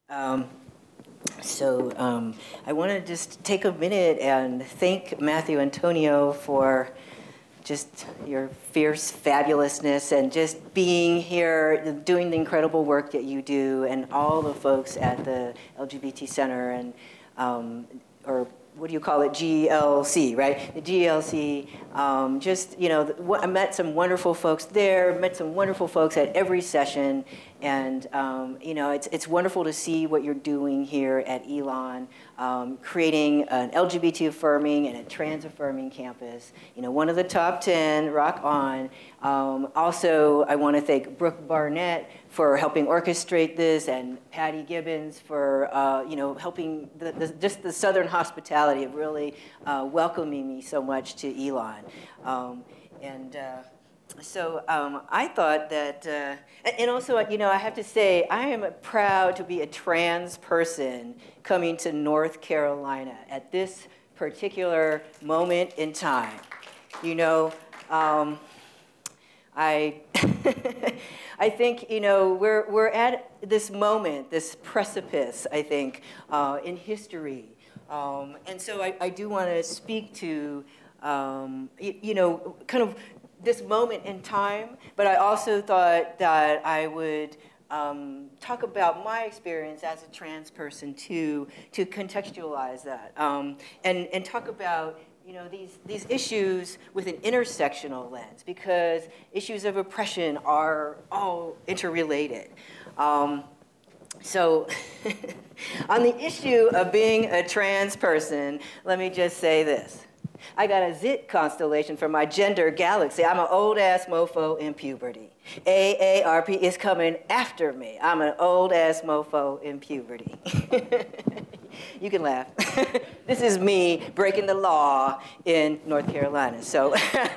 Um, I want to just take a minute and thank Matthew Antonio for just your fierce fabulousness and just being here, doing the incredible work that you do, and all the folks at the LGBT Center and, or what do you call it, GLC, right? The GLC, I met some wonderful folks there, met some wonderful folks at every session, and it's wonderful to see what you're doing here at Elon, creating an LGBT affirming and a trans affirming campus. One of the top 10, rock on. Also, I want to thank Brooke Barnett for helping orchestrate this, and Patty Gibbons for helping just the Southern hospitality of really welcoming me so much to Elon. I thought that, and also, I have to say, I am proud to be a trans person coming to North Carolina at this particular moment in time. I I think we're at this moment, this precipice, I think, in history, and so I do want to speak to kind of this moment in time, but I also thought that I would talk about my experience as a trans person to contextualize that, and talk about these issues with an intersectional lens, because issues of oppression are all interrelated. So on the issue of being a trans person, let me just say this. I got a zit constellation for my gender galaxy. I'm an old-ass mofo in puberty. AARP is coming after me. I'm an old-ass mofo in puberty. You can laugh. This is me breaking the law in North Carolina. So,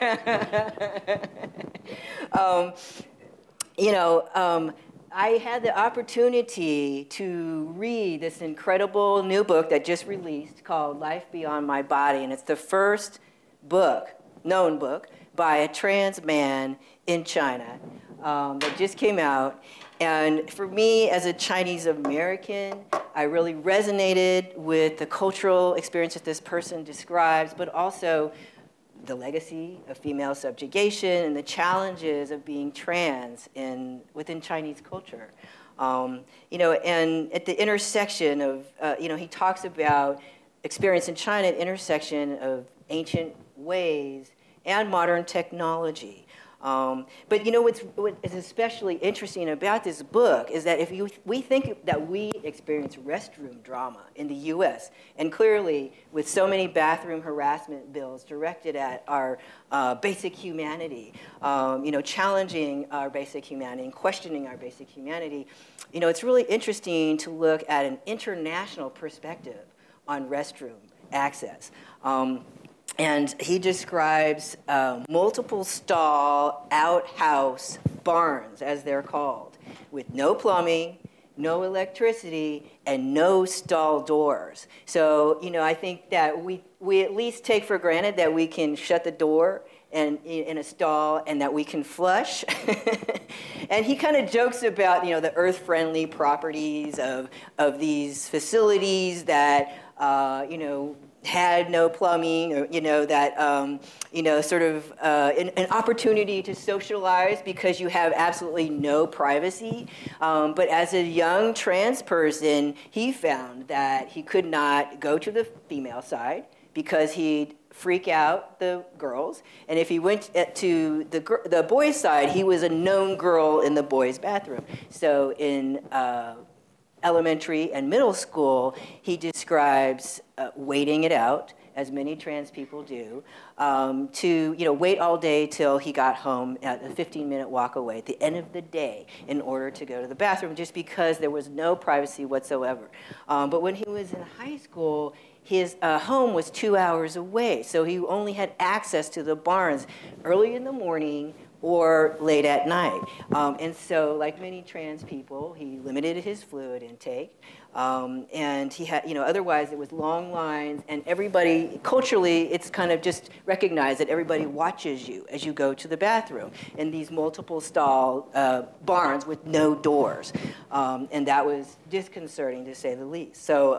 I had the opportunity to read this incredible new book that just released called Life Beyond My Body, and it's the first book, known book, by a trans man in China that just came out. And for me, as a Chinese American, I really resonated with the cultural experience that this person describes, but also the legacy of female subjugation and the challenges of being trans within Chinese culture. And at the intersection of, he talks about experience in China, an intersection of ancient ways and modern technology. But what is especially interesting about this book is that we think that we experience restroom drama in the U.S., and clearly with so many bathroom harassment bills directed at our basic humanity, challenging our basic humanity and questioning our basic humanity, it's really interesting to look at an international perspective on restroom access. And he describes multiple stall outhouse barns, as they're called, with no plumbing, no electricity, and no stall doors. So, I think that we at least take for granted that we can shut the door in a stall and that we can flush. And he kind of jokes about, the earth-friendly properties of these facilities that, had no plumbing, or sort of an opportunity to socialize because you have absolutely no privacy. But as a young trans person, he found that he could not go to the female side because he'd freak out the girls, and if he went to the boys' side, he was a known girl in the boys' bathroom. So in elementary and middle school, he describes waiting it out, as many trans people do, to wait all day till he got home at a 15-minute walk away at the end of the day in order to go to the bathroom, just because there was no privacy whatsoever. But when he was in high school, his home was 2 hours away, so he only had access to the barns early in the morning or late at night. And so, like many trans people, he limited his fluid intake. And he had, otherwise it was long lines, and everybody, culturally, it's kind of just recognized that everybody watches you as you go to the bathroom in these multiple stall barns with no doors. And that was disconcerting, to say the least. So,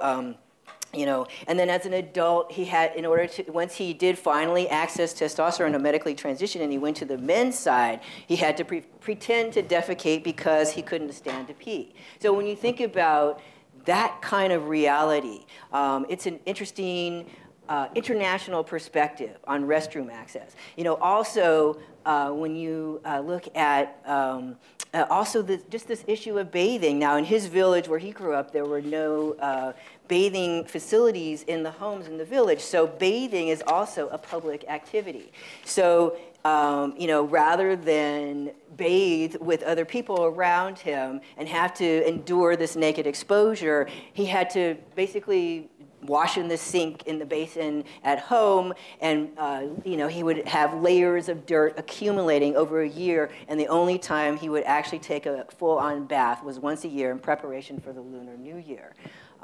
and then as an adult, he had, once he did finally access testosterone to medically transition and he went to the men's side, he had to pretend to defecate because he couldn't stand to pee. So when you think about that kind of reality, it's an interesting international perspective on restroom access. Also, when you look at also just this issue of bathing. Now, in his village where he grew up, there were no bathing facilities in the homes in the village. So bathing is also a public activity. So, rather than bathe with other people around him and have to endure this naked exposure, he had to basically wash in the sink in the basin at home, and he would have layers of dirt accumulating over a year, and the only time he would actually take a full-on bath was once a year in preparation for the Lunar New Year.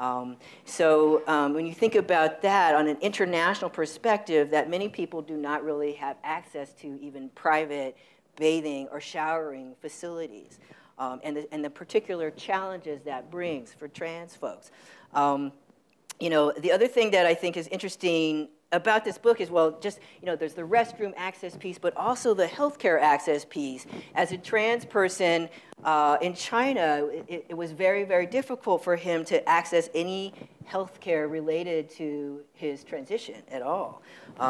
When you think about that on an international perspective, that many people do not really have access to even private bathing or showering facilities, and the particular challenges that brings for trans folks. The other thing that I think is interesting about this book is, well, just, there's the restroom access piece, but also the healthcare access piece. As a trans person in China, it was very, very difficult for him to access any healthcare related to his transition at all.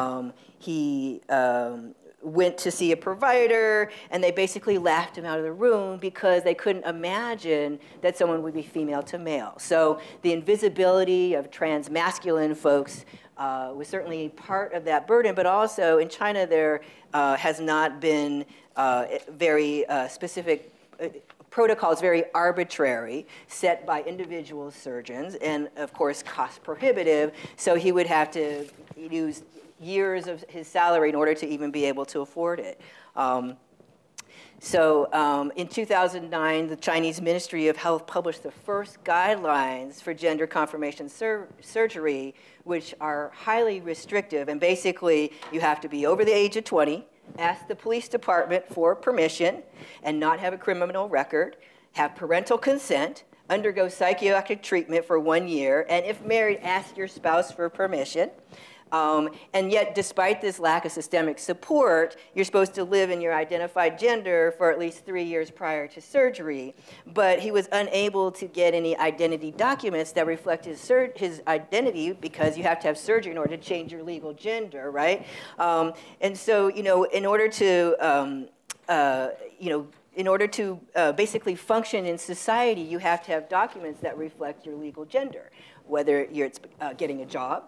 He went to see a provider, and they basically laughed him out of the room because they couldn't imagine that someone would be female to male. So the invisibility of trans masculine folks was certainly part of that burden, but also in China there has not been very specific protocols, very arbitrary, set by individual surgeons, and of course cost prohibitive, so he would have to use years of his salary in order to even be able to afford it. In 2009, the Chinese Ministry of Health published the first guidelines for gender confirmation surgery, which are highly restrictive. And basically, you have to be over the age of 20, ask the police department for permission, and not have a criminal record, have parental consent, undergo psychiatric treatment for 1 year, and if married, ask your spouse for permission. And yet, despite this lack of systemic support, you're supposed to live in your identified gender for at least 3 years prior to surgery. But he was unable to get any identity documents that reflect his identity, because you have to have surgery in order to change your legal gender, right? And so, in order to basically function in society, you have to have documents that reflect your legal gender, whether it's getting a job,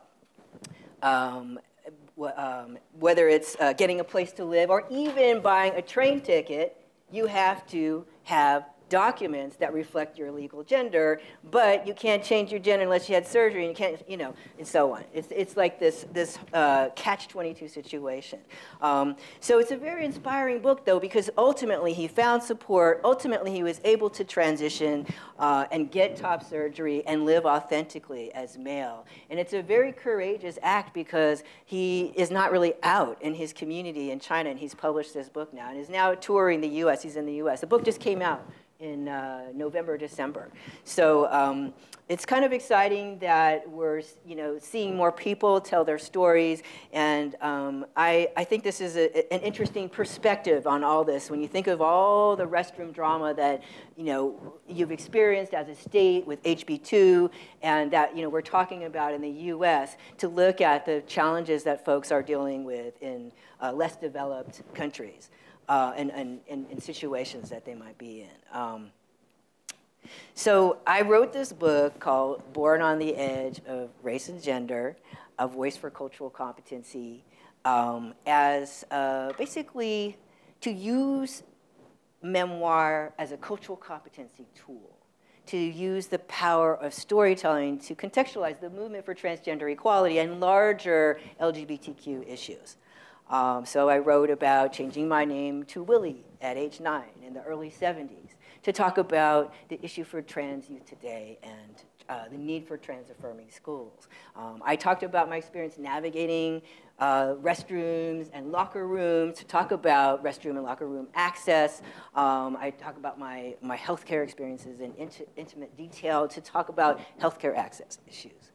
whether it's getting a place to live, or even buying a train ticket. You have to have documents that reflect your legal gender, but you can't change your gender unless you had surgery, and you can't, and so on. It's like this catch-22 situation. So it's a very inspiring book, though, because ultimately he found support. Ultimately, he was able to transition and get top surgery and live authentically as male. And it's a very courageous act because he is not really out in his community in China, and he's published this book now and is now touring the U.S. He's in the U.S. The book just came out in November, December. So it's kind of exciting that we're seeing more people tell their stories, and I think this is an interesting perspective on all this. When you think of all the restroom drama that you've experienced as a state with HB2, and that we're talking about in the U.S., to look at the challenges that folks are dealing with in less developed countries. And situations that they might be in. So I wrote this book called Born on the Edge of Race and Gender, A Voice for Cultural Competency, as basically to use memoir as a cultural competency tool, to use the power of storytelling to contextualize the movement for transgender equality and larger LGBTQ issues. So I wrote about changing my name to Willy at age 9 in the early 70s to talk about the issue for trans youth today and the need for trans-affirming schools. I talked about my experience navigating restrooms and locker rooms to talk about restroom and locker room access. I talk about my healthcare experiences in intimate detail to talk about healthcare access issues.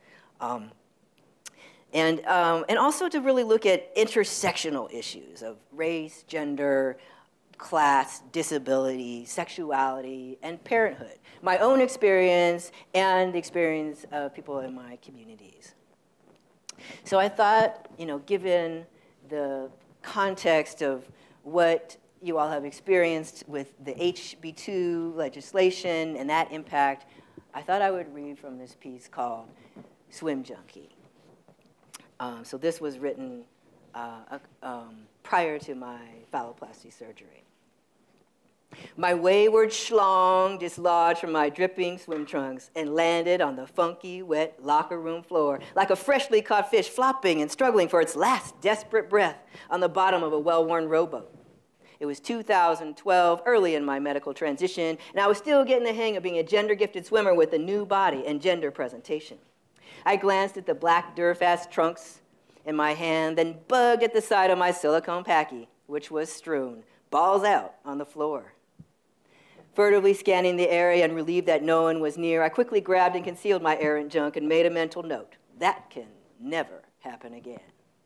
And also to really look at intersectional issues of race, gender, class, disability, sexuality, and parenthood. My own experience and the experience of people in my communities. So I thought, given the context of what you all have experienced with the HB2 legislation and that impact, I thought I would read from this piece called Swim Junkie. So this was written prior to my phalloplasty surgery. My wayward schlong dislodged from my dripping swim trunks and landed on the funky, wet locker room floor like a freshly caught fish flopping and struggling for its last desperate breath on the bottom of a well-worn rowboat. It was 2012, early in my medical transition, and I was still getting the hang of being a gender-gifted swimmer with a new body and gender presentation. I glanced at the black Durafast trunks in my hand, then bugged at the side of my silicone packy, which was strewn, balls out, on the floor. Furtively scanning the area and relieved that no one was near, I quickly grabbed and concealed my errant junk and made a mental note. That can never happen again.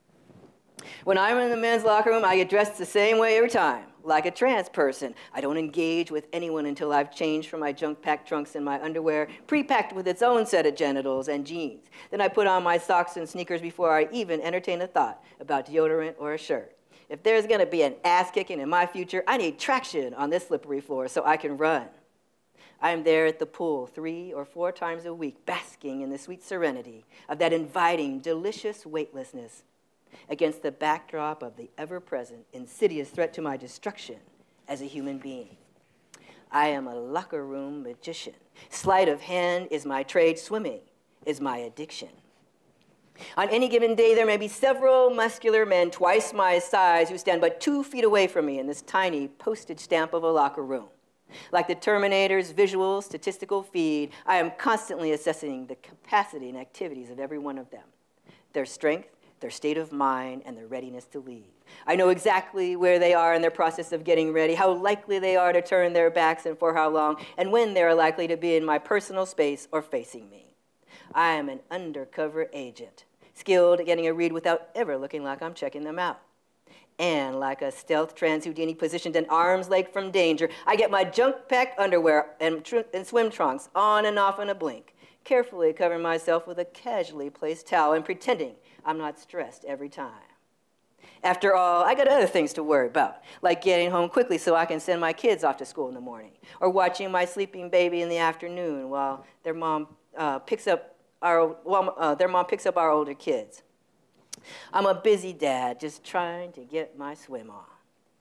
When I'm in the men's locker room, I get dressed the same way every time, like a trans person. I don't engage with anyone until I've changed from my junk-packed trunks and my underwear, pre-packed with its own set of genitals and jeans. Then I put on my socks and sneakers before I even entertain a thought about deodorant or a shirt. If there's going to be an ass-kicking in my future, I need traction on this slippery floor so I can run. I am there at the pool 3 or 4 times a week, basking in the sweet serenity of that inviting, delicious weightlessness against the backdrop of the ever-present, insidious threat to my destruction as a human being. I am a locker room magician. Sleight of hand is my trade. Swimming is my addiction. On any given day, there may be several muscular men twice my size who stand but 2 feet away from me in this tiny postage stamp of a locker room. Like the Terminator's visual statistical feed, I am constantly assessing the capacity and activities of every one of them, their strength, their state of mind, and their readiness to leave. I know exactly where they are in their process of getting ready, how likely they are to turn their backs and for how long, and when they are likely to be in my personal space or facing me. I am an undercover agent, skilled at getting a read without ever looking like I'm checking them out. And like a stealth trans Houdini positioned an arm's length from danger, I get my junk-packed underwear and swim trunks on and off in a blink, carefully covering myself with a casually placed towel and pretending I'm not stressed every time. After all, I got other things to worry about, like getting home quickly so I can send my kids off to school in the morning, or watching my sleeping baby in the afternoon while their mom picks up our older kids. I'm a busy dad just trying to get my swim on.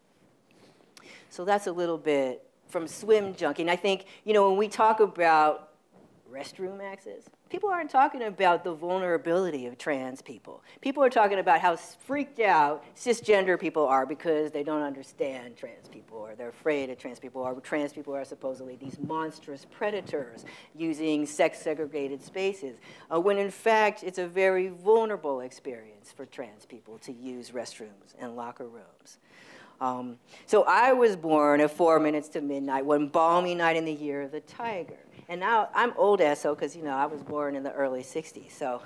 So that's a little bit from Swim Junkie. And I think, when we talk about restroom access, people aren't talking about the vulnerability of trans people. People are talking about how freaked out cisgender people are because they don't understand trans people, or they're afraid of trans people, or trans people are supposedly these monstrous predators using sex-segregated spaces, when in fact it's a very vulnerable experience for trans people to use restrooms and locker rooms. So I was born at 4 minutes to midnight, one balmy night in the year of the tiger. And now I'm old SO because, I was born in the early 60s. So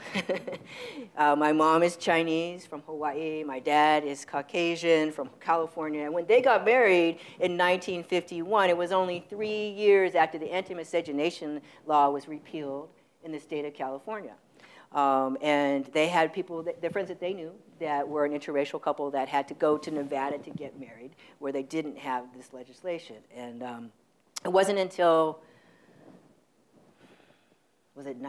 my mom is Chinese from Hawaii. My dad is Caucasian from California. And when they got married in 1951, it was only 3 years after the anti-miscegenation law was repealed in the state of California. And they had people, their friends that they knew, that were an interracial couple that had to go to Nevada to get married, where they didn't have this legislation. And it wasn't until, was it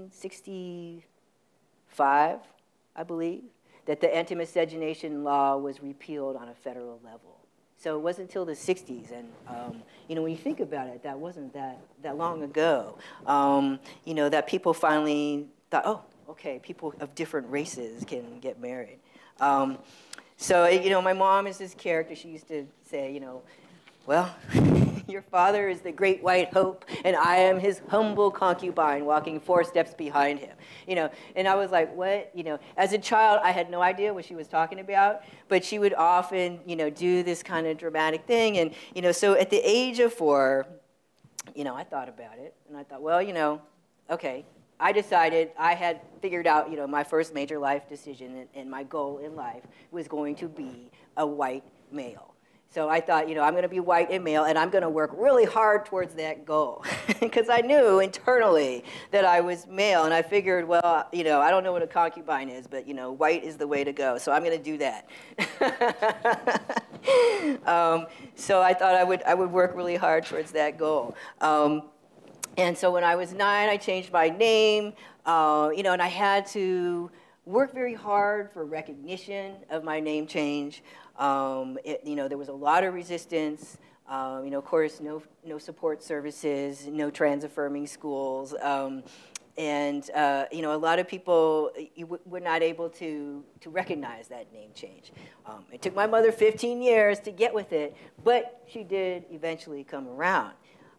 1965, I believe, that the anti-miscegenation law was repealed on a federal level. So it wasn't until the 60s, and when you think about it, that wasn't that long ago, that people finally thought, oh, okay, people of different races can get married. So, you know, my mom is this character. She used to say, you know, well, your father is the great white hope, and I am his humble concubine walking 4 steps behind him. You know, and I was like, what? You know, as a child, I had no idea what she was talking about, but she would often, you know, do this kind of dramatic thing. And, you know, so at the age of 4, you know, I thought about it, and I thought, well, you know, okay. I decided I had figured out, you know, my first major life decision, and my goal in life was going to be a white male. So I thought, you know, I'm going to be white and male, and I'm going to work really hard towards that goal. Because I knew internally that I was male, and I figured, well, you know, I don't know what a concubine is, but, you know, white is the way to go, so I'm going to do that. So I thought I would work really hard towards that goal. And so when I was 9, I changed my name, you know, and I had to work very hard for recognition of my name change. You know, there was a lot of resistance. You know, of course, no support services, no trans-affirming schools. And, you know, a lot of people were not able to recognize that name change. It took my mother 15 years to get with it, but she did eventually come around.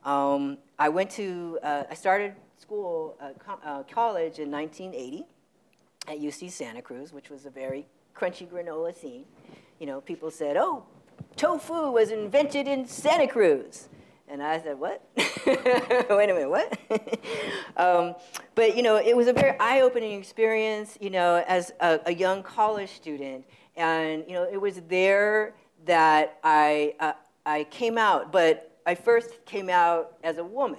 I started school, college in 1980 at UC Santa Cruz, which was a very crunchy granola scene. You know, people said, oh, tofu was invented in Santa Cruz. And I said, what? Wait a minute, what? But, you know, it was a very eye-opening experience, you know, as a young college student. And, you know, it was there that I came out, but I first came out as a woman.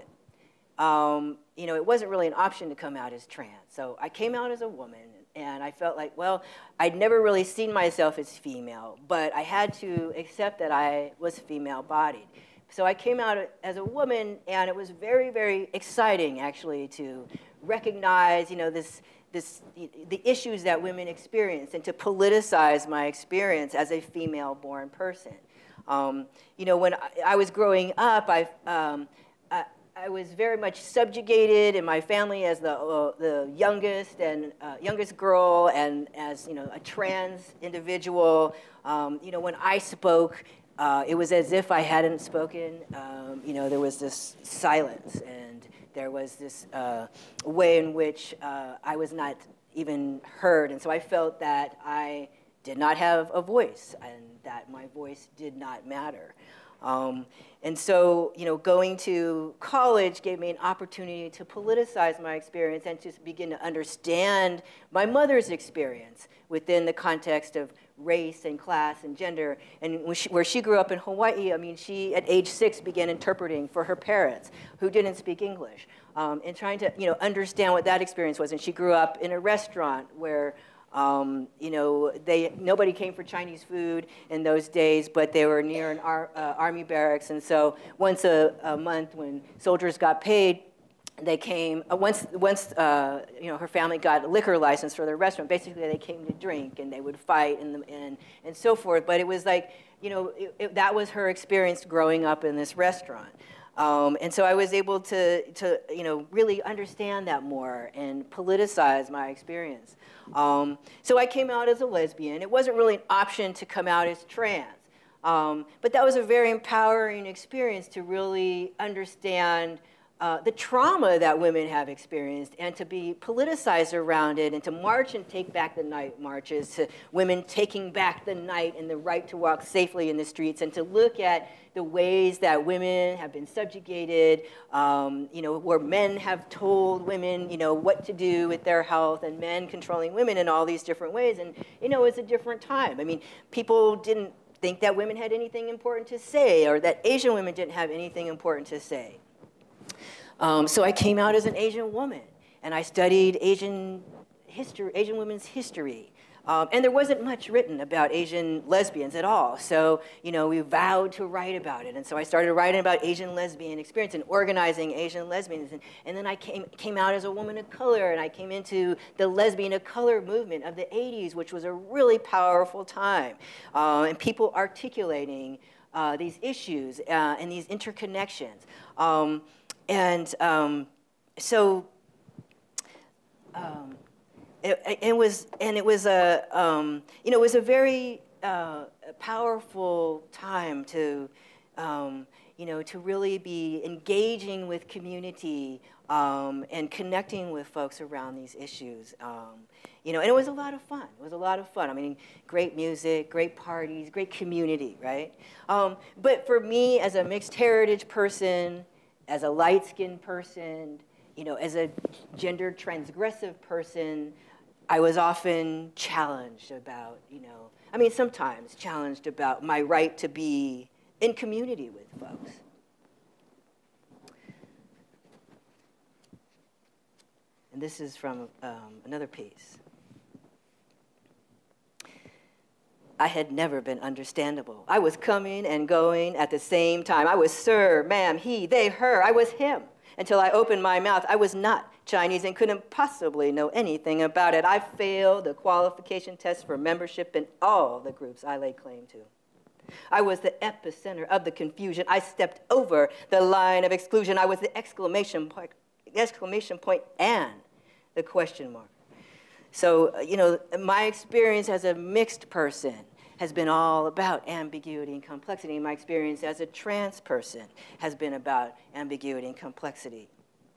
You know, it wasn't really an option to come out as trans. So I came out as a woman, and I felt like, well, I'd never really seen myself as female, but I had to accept that I was female-bodied. So I came out as a woman, and it was very, very exciting, actually, to recognize, you know, the issues that women experience, and to politicize my experience as a female-born person. You know, when I was growing up, I was very much subjugated in my family as the youngest and youngest girl, and as, you know, a trans individual. You know, when I spoke, it was as if I hadn't spoken. You know, there was this silence, and there was this way in which I was not even heard, and so I felt that I did not have a voice, and that my voice did not matter. And so, you know, going to college gave me an opportunity to politicize my experience and to begin to understand my mother's experience within the context of race and class and gender. And where she grew up in Hawaii, I mean, she, at age 6, began interpreting for her parents who didn't speak English, and trying to, you know, understand what that experience was. And she grew up in a restaurant where you know, nobody came for Chinese food in those days, but they were near an army barracks, and so once a month, when soldiers got paid, they came. Once you know, her family got a liquor license for their restaurant. Basically, they came to drink, and they would fight and so forth. But it was like, you know, that was her experience growing up in this restaurant. And so I was able to you know, really understand that more and politicize my experience. So I came out as a lesbian. It wasn't really an option to come out as trans. But that was a very empowering experience to really understand the trauma that women have experienced, and to be politicized around it, and to march and take back the night marches, to women taking back the night and the right to walk safely in the streets, and to look at the ways that women have been subjugated, you know, where men have told women, you know, what to do with their health, and men controlling women in all these different ways. And, you know, it's a different time. I mean, people didn't think that women had anything important to say, or that Asian women didn't have anything important to say. So I came out as an Asian woman, and I studied Asian women's history. And there wasn't much written about Asian lesbians at all. So, you know, we vowed to write about it. And so I started writing about Asian lesbian experience and organizing Asian lesbians. And then I came out as a woman of color, and I came into the lesbian of color movement of the 80s, which was a really powerful time. And people articulating these issues and these interconnections. It was a very a powerful time to, to really be engaging with community and connecting with folks around these issues. And it was a lot of fun. It was a lot of fun. I mean, great music, great parties, great community, right? But for me, as a mixed heritage person, as a light-skinned person, as a gender transgressive person, I was often challenged about, sometimes challenged about my right to be in community with folks. And this is from another piece. I had never been understandable. I was coming and going at the same time. I was sir, ma'am, he, they, her. I was him. Until I opened my mouth, I was not Chinese and couldn't possibly know anything about it. I failed the qualification test for membership in all the groups I laid claim to. I was the epicenter of the confusion. I stepped over the line of exclusion. I was the exclamation point and the question mark. So, my experience as a mixed person has been all about ambiguity and complexity. My experience as a trans person has been about ambiguity and complexity.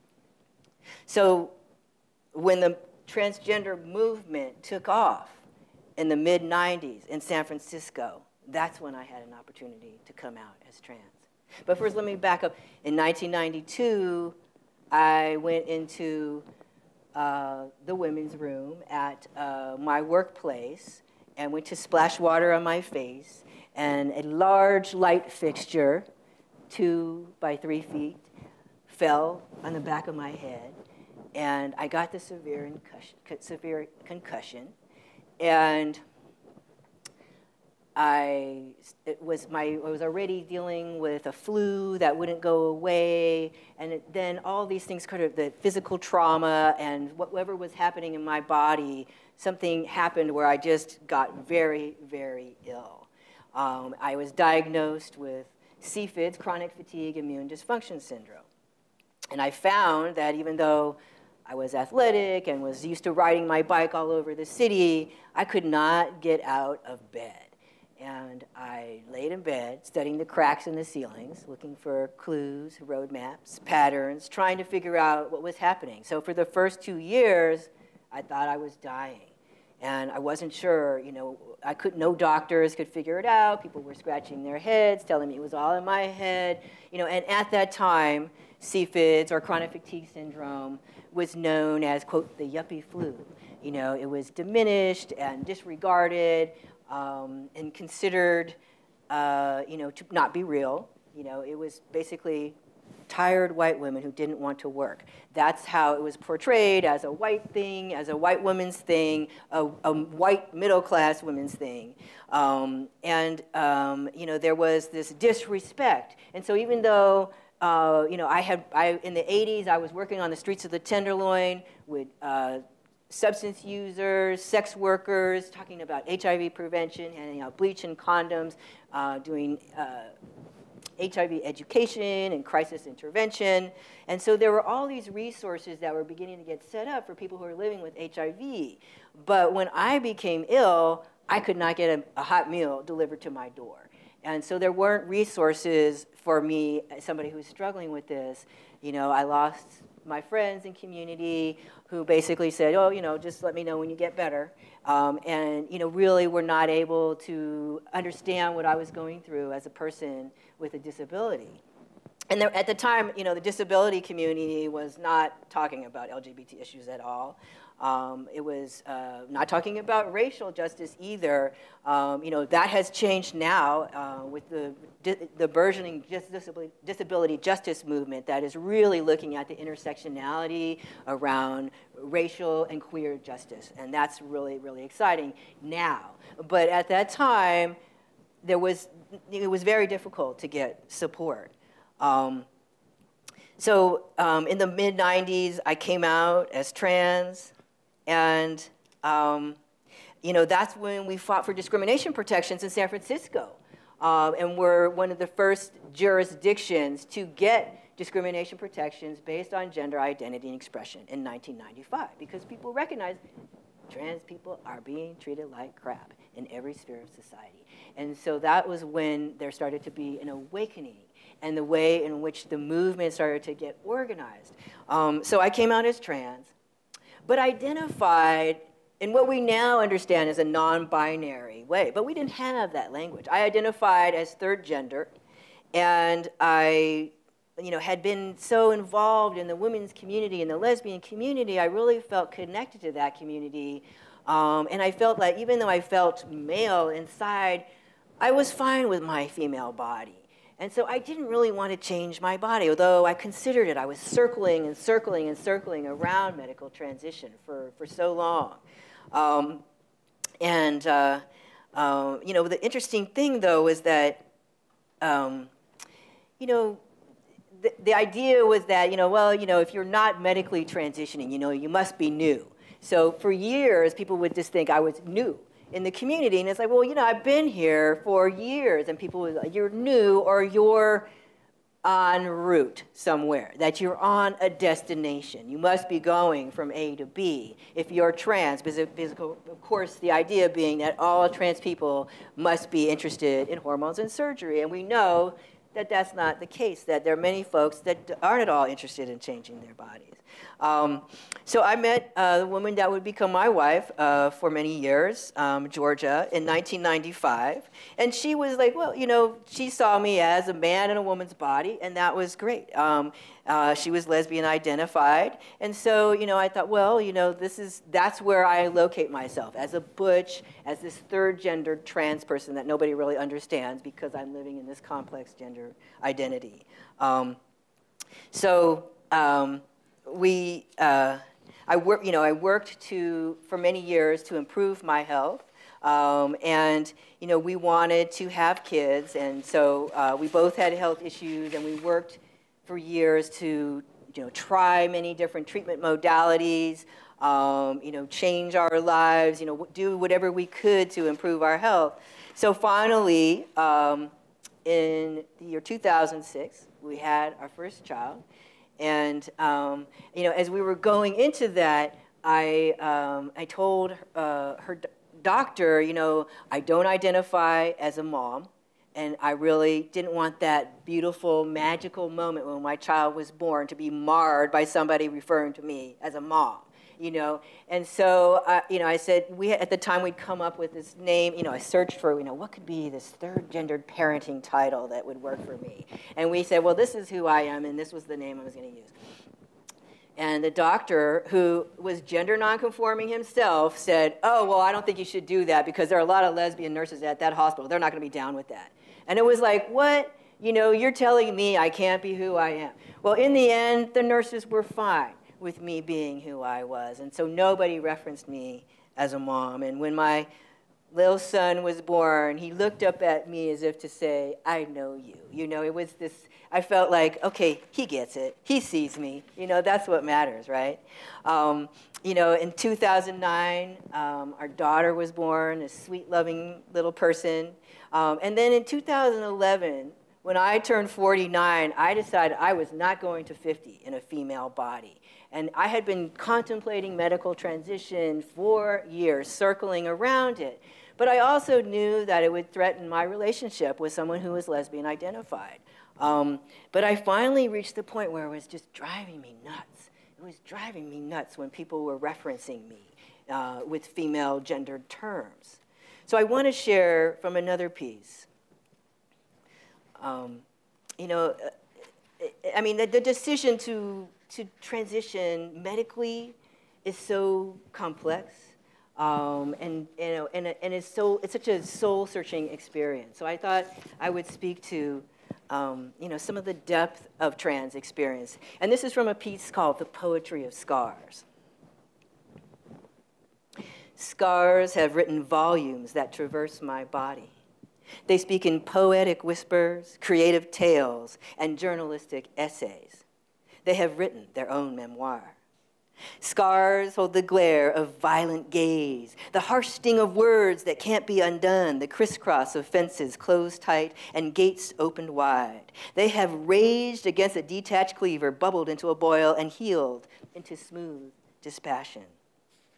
So when the transgender movement took off in the mid-90s in San Francisco, that's when I had an opportunity to come out as trans. But first, let me back up. In 1992, I went into the women's room at my workplace and went to splash water on my face, and a large light fixture, 2 by 3 feet, fell on the back of my head, and I got the severe concussion, and I was already dealing with a flu that wouldn't go away, and then all these things, kind of the physical trauma and whatever was happening in my body, something happened where I just got very, very ill. I was diagnosed with CFIDS, chronic fatigue immune dysfunction syndrome. And I found that even though I was athletic and was used to riding my bike all over the city, I could not get out of bed. And I laid in bed, studying the cracks in the ceilings, looking for clues, road maps, patterns, trying to figure out what was happening. So for the first 2 years, I thought I was dying. And I wasn't sure, no doctors could figure it out. People were scratching their heads, telling me it was all in my head. And at that time, CFIDS, or chronic fatigue syndrome, was known as, quote, the yuppie flu. It was diminished and disregarded and considered, to not be real. It was basically tired white women who didn't want to work. That's how it was portrayed, as a white thing, as a white woman's thing, a white middle-class women's thing. There was this disrespect. And so even though, in the 80s, I was working on the streets of the Tenderloin with substance users, sex workers, talking about HIV prevention, handing out bleach and condoms, doing HIV education and crisis intervention. And so there were all these resources that were beginning to get set up for people who are living with HIV. But when I became ill, I could not get a hot meal delivered to my door. And so there weren't resources for me, as somebody who's struggling with this. I lost my friends and community who basically said, just let me know when you get better. Really were not able to understand what I was going through as a person with a disability. And at the time, the disability community was not talking about LGBT issues at all. It was not talking about racial justice either. That has changed now with the burgeoning disability justice movement that is really looking at the intersectionality around racial and queer justice. And that's really, really exciting now. But at that time, it was very difficult to get support. So in the mid-90s, I came out as trans. And, that's when we fought for discrimination protections in San Francisco. And we're one of the first jurisdictions to get discrimination protections based on gender identity and expression in 1995, because people recognized trans people are being treated like crap in every sphere of society. And so that was when there started to be an awakening and the way in which the movement started to get organized. So I came out as trans, but identified in what we now understand as a non-binary way. But we didn't have that language. I identified as third gender, and I had been so involved in the women's community and the lesbian community, I really felt connected to that community. And I felt like even though I felt male inside, I was fine with my female body. And so I didn't really want to change my body, although I considered it. I was circling and circling and circling around medical transition for so long. The interesting thing, though, is that, the idea was that, if you're not medically transitioning, you must be new. So for years, people would just think I was new in the community. And it's like, well, I've been here for years. And people would like, you're new or you're en route somewhere, that you're on a destination. You must be going from A to B if you're trans. Because of course, the idea being that all trans people must be interested in hormones and surgery. And we know that that's not the case, that there are many folks that aren't at all interested in changing their bodies. So I met the woman that would become my wife for many years, Georgia, in 1995. And she was like, well, she saw me as a man in a woman's body, and that was great. She was lesbian identified. And so, I thought, well, that's where I locate myself, as a butch, as this third gendered trans person that nobody really understands because I'm living in this complex gender identity. I worked for many years to improve my health, and we wanted to have kids, and so we both had health issues, and we worked for years to try many different treatment modalities, change our lives, do whatever we could to improve our health. So finally, in the year 2006, we had our first child. And as we were going into that, I told her doctor, I don't identify as a mom, and I really didn't want that beautiful, magical moment when my child was born to be marred by somebody referring to me as a mom. And so, I said, at the time we'd come up with this name, I searched for, what could be this third gendered parenting title that would work for me. And we said, well, this is who I am, and this was the name I was going to use. And the doctor, who was gender nonconforming himself, said, oh, well, I don't think you should do that because there are a lot of lesbian nurses at that hospital. They're not going to be down with that. And it was like, what? You're telling me I can't be who I am. Well, in the end, the nurses were fine with me being who I was. And so nobody referenced me as a mom. And when my little son was born, he looked up at me as if to say, I know you. It was this, I felt like, okay, he gets it. He sees me. That's what matters, right? In 2009, our daughter was born, a sweet, loving little person. And then in 2011, when I turned 49, I decided I was not going to 50 in a female body. And I had been contemplating medical transition for years, circling around it. But I also knew that it would threaten my relationship with someone who was lesbian identified. But I finally reached the point where it was just driving me nuts. It was driving me nuts when people were referencing me with female gendered terms. So I want to share from another piece. The decision to transition medically is so complex, and it's such a soul-searching experience. So I thought I would speak to some of the depth of trans experience, and this is from a piece called "The Poetry of Scars." Scars have written volumes that traverse my body. They speak in poetic whispers, creative tales, and journalistic essays. They have written their own memoir. Scars hold the glare of violent gaze, the harsh sting of words that can't be undone, the crisscross of fences closed tight and gates opened wide. They have raged against a detached cleaver, bubbled into a boil, and healed into smooth dispassion.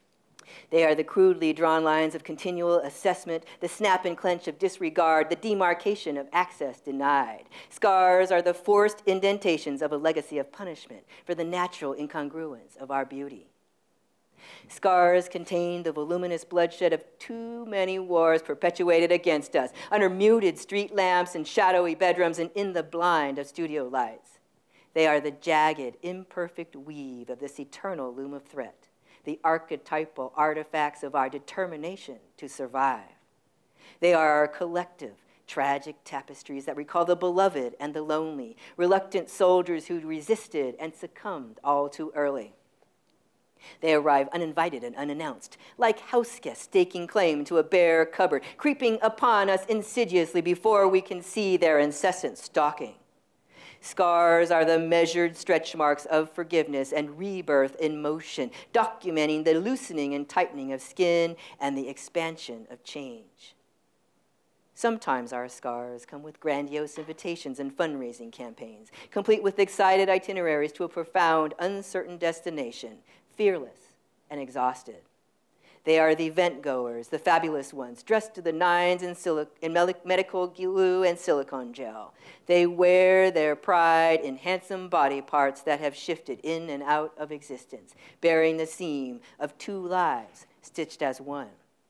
They are the crudely drawn lines of continual assessment, the snap and clench of disregard, the demarcation of access denied. Scars are the forced indentations of a legacy of punishment for the natural incongruence of our beauty. Scars contain the voluminous bloodshed of too many wars perpetuated against us, under muted street lamps and shadowy bedrooms and in the blind of studio lights. They are the jagged, imperfect weave of this eternal loom of threat, the archetypal artifacts of our determination to survive. They are our collective, tragic tapestries that recall the beloved and the lonely, reluctant soldiers who resisted and succumbed all too early. They arrive uninvited and unannounced, like house guests staking claim to a bare cupboard, creeping upon us insidiously before we can see their incessant stalking. Scars are the measured stretch marks of forgiveness and rebirth in motion, documenting the loosening and tightening of skin and the expansion of change. Sometimes our scars come with grandiose invitations and fundraising campaigns, complete with excited itineraries to a profound, uncertain destination, fearless and exhausted. They are the event-goers, the fabulous ones, dressed to the nines in medical glue and silicone gel. They wear their pride in handsome body parts that have shifted in and out of existence, bearing the seam of two lives stitched as one.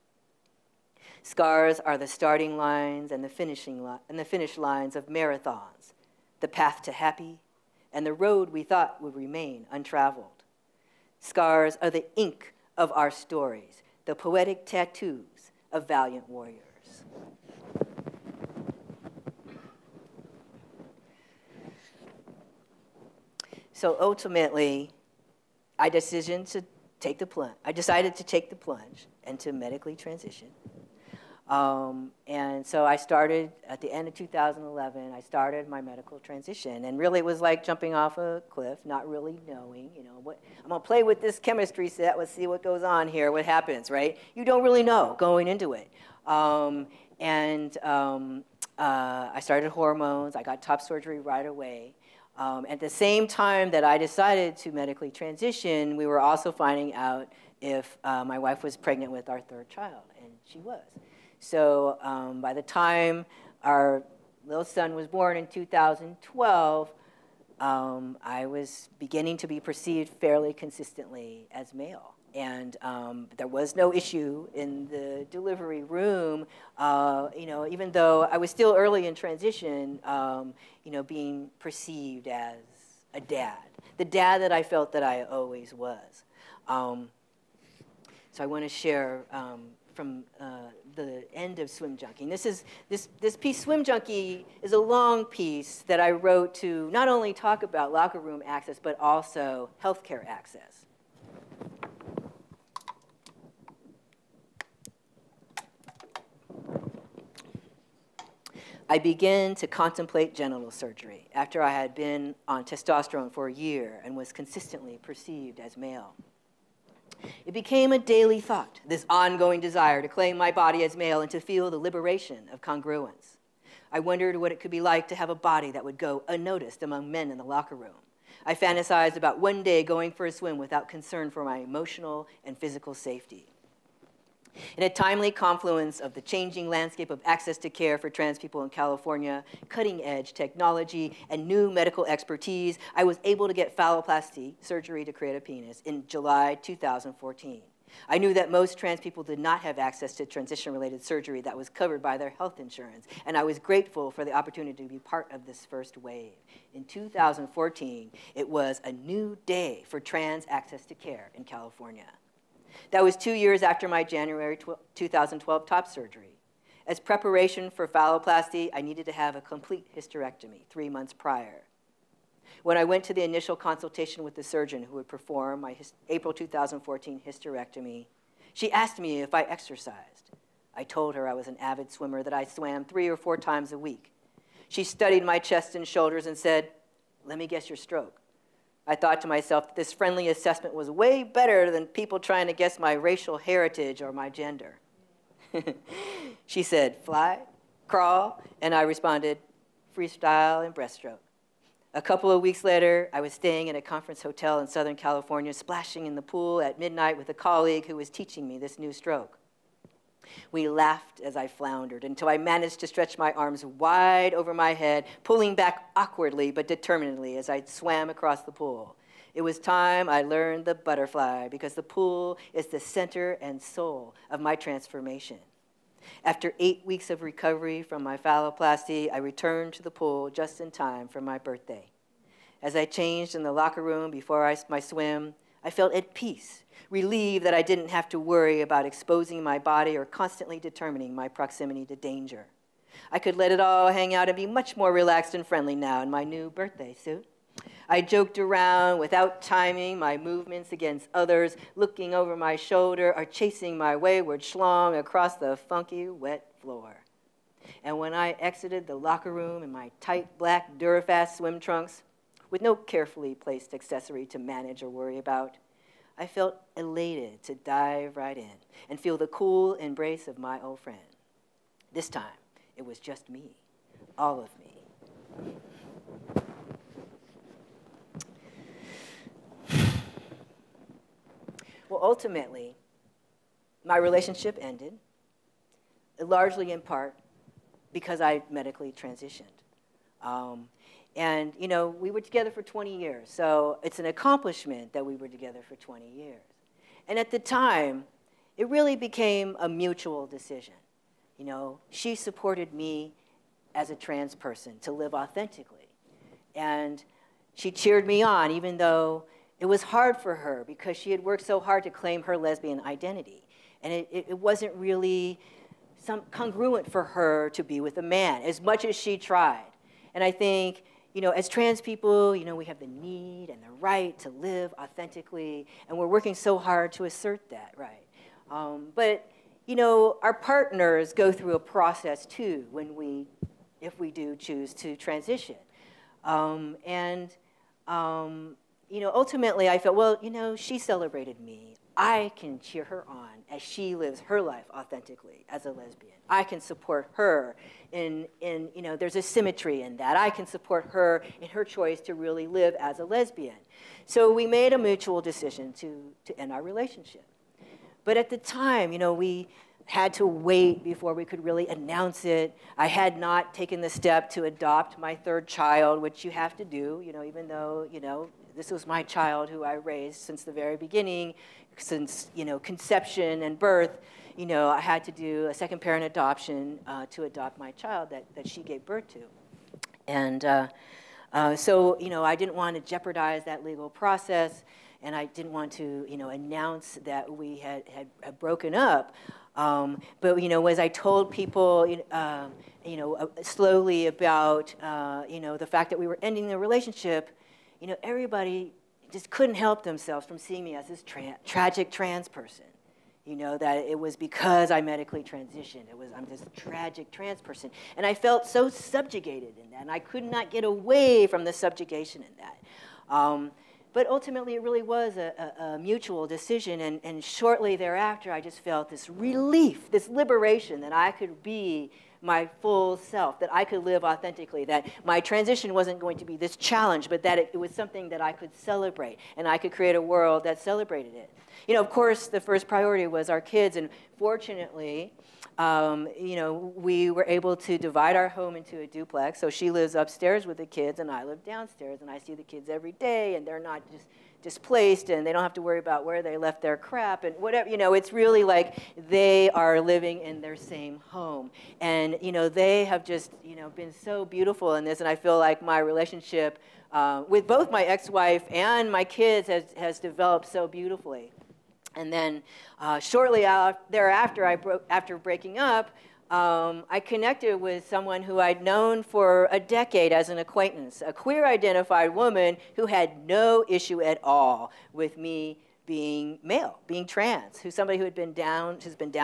Scars are the starting lines and the finish lines of marathons, the path to happy, and the road we thought would remain untraveled. Scars are the ink of our stories, the poetic tattoos of valiant warriors. So ultimately, I decided to take the plunge and to medically transition. And so I started, at the end of 2011, I started my medical transition. And really it was like jumping off a cliff, not really knowing, what, I'm going to play with this chemistry set, let's see what goes on here, what happens, right? You don't really know going into it. I started hormones, I got top surgery right away. At the same time that I decided to medically transition, we were also finding out if my wife was pregnant with our third child, and she was. So by the time our little son was born in 2012, I was beginning to be perceived fairly consistently as male. And there was no issue in the delivery room, even though I was still early in transition, being perceived as a dad, the dad that I felt that I always was. So I want to share from the end of Swim Junkie. And this piece, Swim Junkie, is a long piece that I wrote to not only talk about locker room access, but also healthcare access. I began to contemplate genital surgery after I had been on testosterone for a year and was consistently perceived as male. It became a daily thought, this ongoing desire to claim my body as male and to feel the liberation of congruence. I wondered what it could be like to have a body that would go unnoticed among men in the locker room. I fantasized about one day going for a swim without concern for my emotional and physical safety. In a timely confluence of the changing landscape of access to care for trans people in California, cutting-edge technology, and new medical expertise, I was able to get phalloplasty, surgery to create a penis, in July 2014. I knew that most trans people did not have access to transition-related surgery that was covered by their health insurance, and I was grateful for the opportunity to be part of this first wave. In 2014, it was a new day for trans access to care in California. That was 2 years after my January 2012 top surgery. As preparation for phalloplasty, I needed to have a complete hysterectomy 3 months prior. When I went to the initial consultation with the surgeon who would perform my April 2014 hysterectomy, she asked me if I exercised. I told her I was an avid swimmer, that I swam 3 or 4 times a week. She studied my chest and shoulders and said, "Let me guess your stroke." I thought to myself that this friendly assessment was way better than people trying to guess my racial heritage or my gender. She said, "Fly, crawl," and I responded, "Freestyle and breaststroke." A couple of weeks later, I was staying in a conference hotel in Southern California, splashing in the pool at midnight with a colleague who was teaching me this new stroke. We laughed as I floundered until I managed to stretch my arms wide over my head, pulling back awkwardly but determinedly as I swam across the pool. It was time I learned the butterfly, because the pool is the center and soul of my transformation. After 8 weeks of recovery from my phalloplasty, I returned to the pool just in time for my birthday. As I changed in the locker room before my swim, I felt at peace, relieved that I didn't have to worry about exposing my body or constantly determining my proximity to danger. I could let it all hang out and be much more relaxed and friendly now in my new birthday suit. I joked around without timing my movements against others, looking over my shoulder or chasing my wayward schlong across the funky, wet floor. And when I exited the locker room in my tight black Durafast swim trunks, with no carefully placed accessory to manage or worry about, I felt elated to dive right in and feel the cool embrace of my old friend. This time, it was just me, all of me. Well, ultimately, my relationship ended, largely in part because I medically transitioned. And, you know, we were together for 20 years, so it's an accomplishment that we were together for 20 years. And at the time, it really became a mutual decision. You know, she supported me as a trans person to live authentically. And she cheered me on, even though it was hard for her because she had worked so hard to claim her lesbian identity. And it wasn't really congruent for her to be with a man, as much as she tried. And I think, you know, as trans people, you know, we have the need and the right to live authentically, and we're working so hard to assert that right. But, you know, our partners go through a process too if we do choose to transition. You know, ultimately I felt, well, you know, she celebrated me. I can cheer her on as she lives her life authentically as a lesbian. I can support her in you know, there's a symmetry in that. I can support her in her choice to really live as a lesbian. So we made a mutual decision to end our relationship. But at the time, you know, we had to wait before we could really announce it. I had not taken the step to adopt my third child, which you have to do, you know, even though, you know, this was my child who I raised since the very beginning, since, you know, conception and birth. You know, I had to do a second parent adoption to adopt my child that she gave birth to. And so, you know, I didn't want to jeopardize that legal process, and I didn't want to, you know, announce that we had broken up. But, you know, as I told people, you know, slowly about, you know, the fact that we were ending the relationship, you know, everybody just couldn't help themselves from seeing me as this tragic trans person. You know, that it was because I medically transitioned. I'm this tragic trans person. And I felt so subjugated in that, and I could not get away from the subjugation in that. But ultimately, it really was a mutual decision, and shortly thereafter, I just felt this relief, this liberation that I could be my full self, that I could live authentically, that my transition wasn't going to be this challenge, but that it was something that I could celebrate, and I could create a world that celebrated it. You know, of course, the first priority was our kids, and fortunately, you know, we were able to divide our home into a duplex, so she lives upstairs with the kids, and I live downstairs, and I see the kids every day, and they're not just displaced, and they don't have to worry about where they left their crap and whatever. You know, it's really like they are living in their same home. And, you know, they have just, you know, been so beautiful in this, and I feel like my relationship with both my ex-wife and my kids has developed so beautifully. And then shortly thereafter, after breaking up, I connected with someone who I'd known for a decade as an acquaintance, a queer-identified woman who had no issue at all with me being male, being trans, somebody who has been down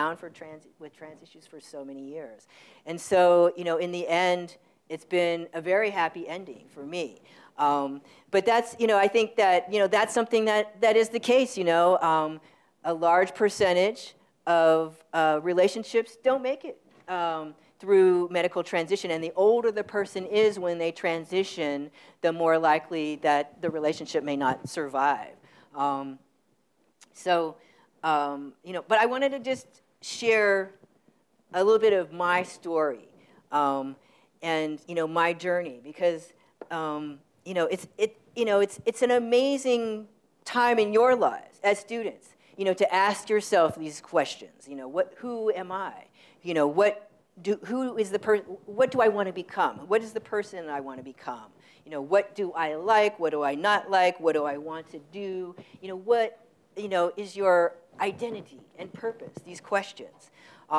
with trans issues for so many years. And so, you know, in the end, it's been a very happy ending for me. But that's, you know, I think that, you know, that's something that is the case, you know. A large percentage of relationships don't make it through medical transition. And the older the person is when they transition, the more likely that the relationship may not survive. But I wanted to just share a little bit of my story and my journey, because it's an amazing time in your lives as students, to ask yourself these questions. Who am I? What do I want to become? What is the person I want to become? What do I like? What do I not like? What do I want to do? What is your identity and purpose? These questions.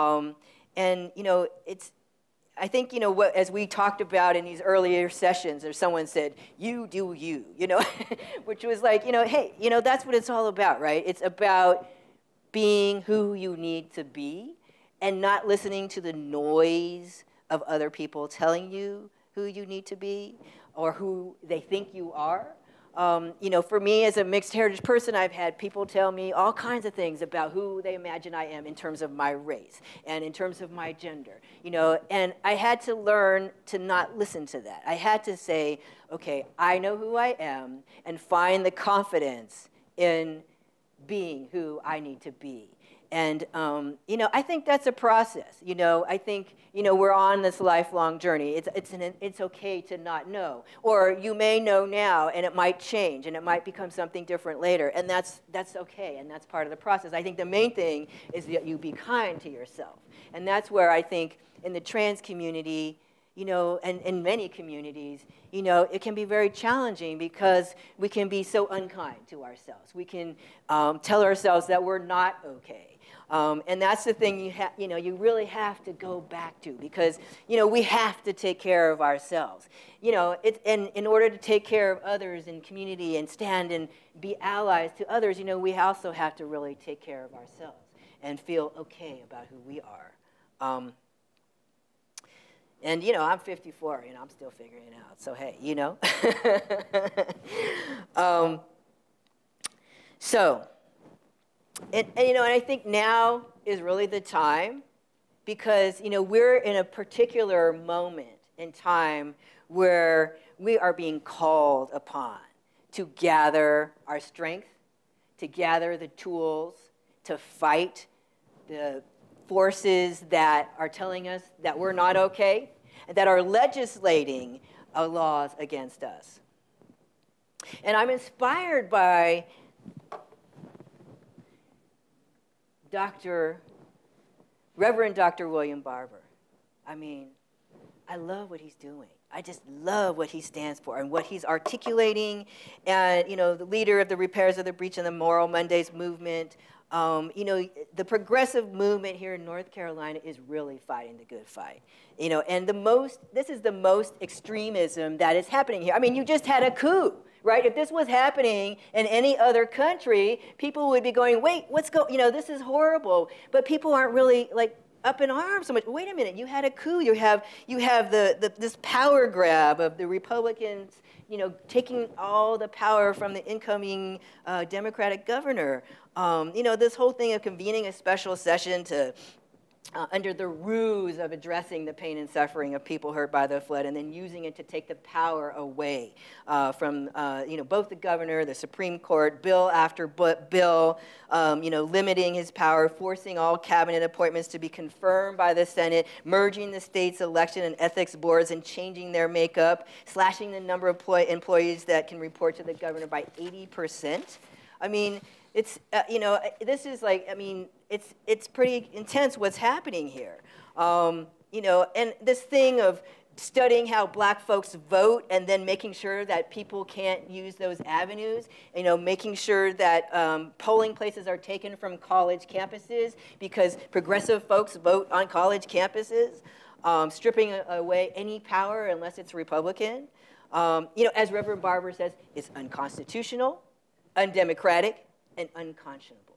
I think, as we talked about in these earlier sessions, or someone said, you do you, which was like, hey, that's what it's all about, right? It's about being who you need to be and not listening to the noise of other people telling you who you need to be or who they think you are. For me as a mixed heritage person, I've had people tell me all kinds of things about who they imagine I am in terms of my race and in terms of my gender, and I had to learn to not listen to that. I had to say, okay, I know who I am and find the confidence in being who I need to be. And, I think that's a process. I think, we're on this lifelong journey. It's okay to not know. Or you may know now, and it might change, and it might become something different later. And that's okay, and that's part of the process. I think the main thing is that you be kind to yourself. And that's where I think in the trans community, and in many communities, it can be very challenging because we can be so unkind to ourselves. We can tell ourselves that we're not okay. And that's the thing you really have to go back to, because, we have to take care of ourselves. And in order to take care of others in community and stand and be allies to others, we also have to really take care of ourselves and feel okay about who we are. And, I'm 54, I'm still figuring it out. So, hey, And I think now is really the time, because, we're in a particular moment in time where we are being called upon to gather our strength, to gather the tools, to fight the forces that are telling us that we're not okay, and that are legislating laws against us. And I'm inspired by Reverend Dr. William Barber. I love what he's doing. I just love what he stands for and what he's articulating. And, the leader of the Repairs of the Breach and the Moral Mondays movement. The progressive movement here in North Carolina is really fighting the good fight. And this is the most extremism that is happening here. You just had a coup. Right? If this was happening in any other country, people would be going, wait, this is horrible. But people aren't really up in arms so much. Wait a minute, you had a coup. You have this power grab of the Republicans, taking all the power from the incoming Democratic governor. This whole thing of convening a special session to under the ruse of addressing the pain and suffering of people hurt by the flood, and then using it to take the power away from both the governor, the Supreme Court, bill after bill, limiting his power, forcing all cabinet appointments to be confirmed by the Senate, merging the state's election and ethics boards and changing their makeup, slashing the number of employees that can report to the governor by 80%. It's this is it's pretty intense what's happening here. And this thing of studying how black folks vote and then making sure that people can't use those avenues, making sure that polling places are taken from college campuses because progressive folks vote on college campuses, stripping away any power unless it's Republican. As Reverend Barber says, it's unconstitutional, undemocratic, and unconscionable.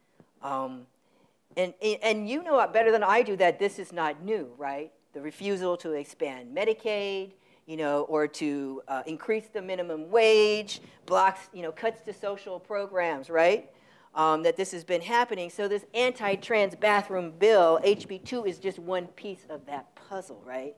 And you know better than I do that this is not new, right? The refusal to expand Medicaid, or to increase the minimum wage, blocks, cuts to social programs, right? that this has been happening. So this anti-trans bathroom bill, HB2, is just one piece of that puzzle, right?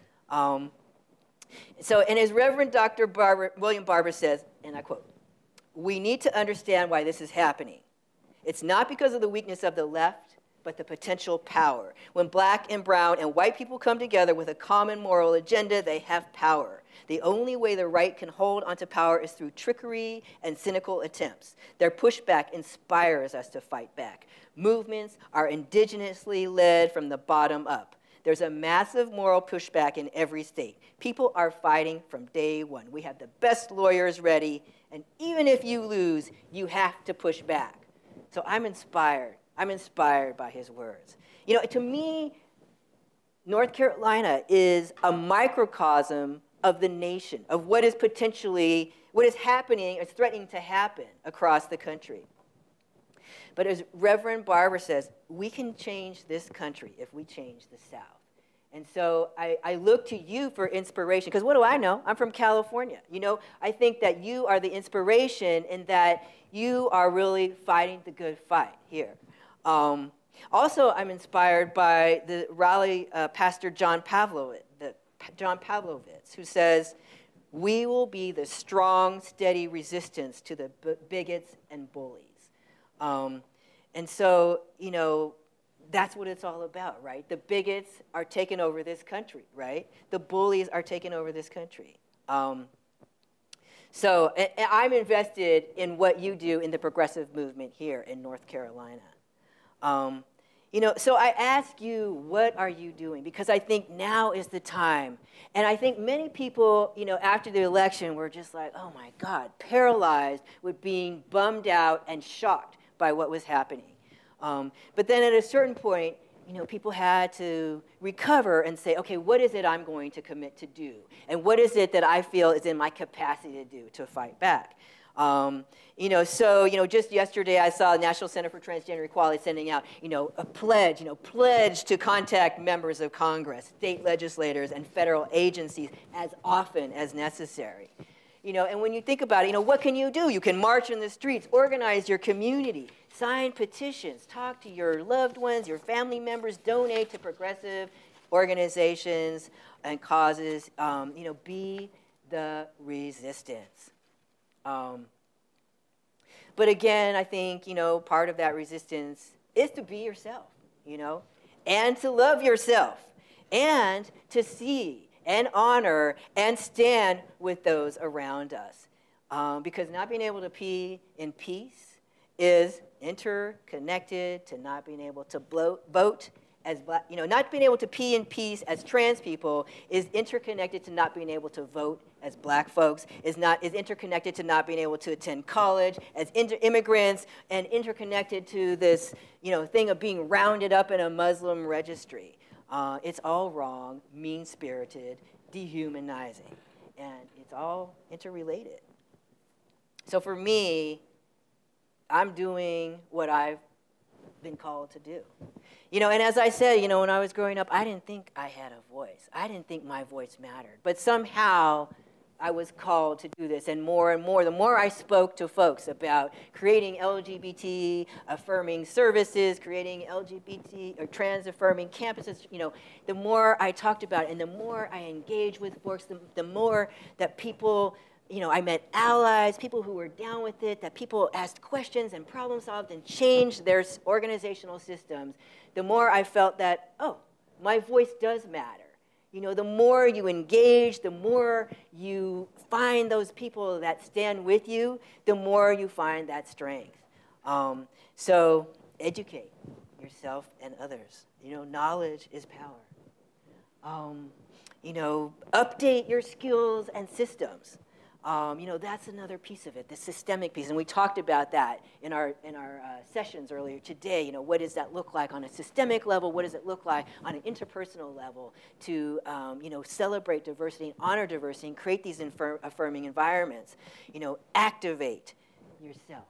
And as Reverend Dr. William Barber says, and I quote, "We need to understand why this is happening. It's not because of the weakness of the left, but the potential power. When black and brown and white people come together with a common moral agenda, they have power. The only way the right can hold onto power is through trickery and cynical attempts. Their pushback inspires us to fight back. Movements are indigenously led from the bottom up. There's a massive moral pushback in every state. People are fighting from day one. We have the best lawyers ready, and even if you lose, you have to push back." So I'm inspired. I'm inspired by his words. You know, to me, North Carolina is a microcosm of the nation, of what is happening, or threatening to happen across the country. But as Reverend Barber says, we can change this country if we change the South. And so I look to you for inspiration, because what do I know? I'm from California. You know, I think that you are the inspiration in that you are really fighting the good fight here. Also, I'm inspired by the Raleigh pastor John Pavlovitz, who says, "We will be the strong, steady resistance to the bigots and bullies." And so, you know, that's what it's all about, right? The bigots are taking over this country, right? The bullies are taking over this country. So I'm invested in what you do in the progressive movement here in North Carolina. You know, so I ask you, what are you doing? Because I think now is the time. And I think many people, you know, after the election were just like, oh my God, paralyzed with being bummed out and shocked by what was happening. But then at a certain point, you know, people had to recover and say, okay, what is it I'm going to commit to do? And what is it that I feel is in my capacity to do to fight back? You know, so, you know, just yesterday I saw the National Center for Transgender Equality sending out, you know, a pledge, pledge to contact members of Congress, state legislators, and federal agencies as often as necessary. You know, and when you think about it, you know, what can you do? You can march in the streets, organize your community, sign petitions, talk to your loved ones, your family members, donate to progressive organizations and causes, you know, be the resistance. But again, I think, you know, part of that resistance is to be yourself, you know, and to love yourself, and to see and honor and stand with those around us. Because not being able to pee in peace is interconnected to not being able to vote as black, you know, not being able to pee in peace as trans people is interconnected to not being able to vote as black folks, is interconnected to not being able to attend college as immigrants, and interconnected to this, you know, thing of being rounded up in a Muslim registry. It's all wrong, mean-spirited, dehumanizing, and it's all interrelated. So for me, I'm doing what I've been called to do. You know, and as I said, you know, when I was growing up, I didn't think I had a voice. I didn't think my voice mattered. But somehow I was called to do this, and more, the more I spoke to folks about creating LGBT affirming services, creating LGBT or trans affirming campuses, you know, the more I talked about it and the more I engaged with folks, the more that people, you know, I met allies, people who were down with it, that people asked questions and problem solved and changed their organizational systems, the more I felt that, oh, my voice does matter. You know, the more you engage, the more you find those people that stand with you, the more you find that strength. So educate yourself and others. You know, knowledge is power. You know, update your skills and systems. You know, that's another piece of it, the systemic piece. And we talked about that in our sessions earlier today. You know, what does that look like on a systemic level? What does it look like on an interpersonal level to, you know, celebrate diversity and honor diversity and create these affirming environments? You know, activate yourself.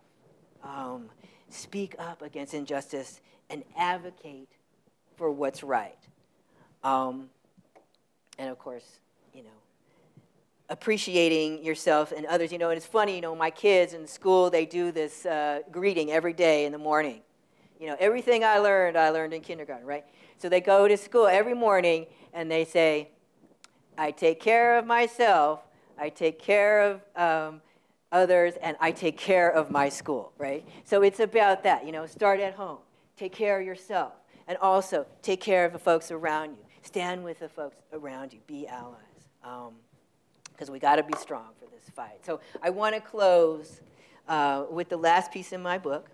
Speak up against injustice and advocate for what's right. And of course, you know, appreciating yourself and others, and it's funny, my kids in school, they do this greeting every day in the morning. Everything I learned in kindergarten, right? So they go to school every morning and they say, I take care of myself, I take care of others, and I take care of my school, right? So it's about that, start at home, take care of yourself, and also take care of the folks around you. Stand with the folks around you, be allies, because we got to be strong for this fight. So I want to close with the last piece in my book.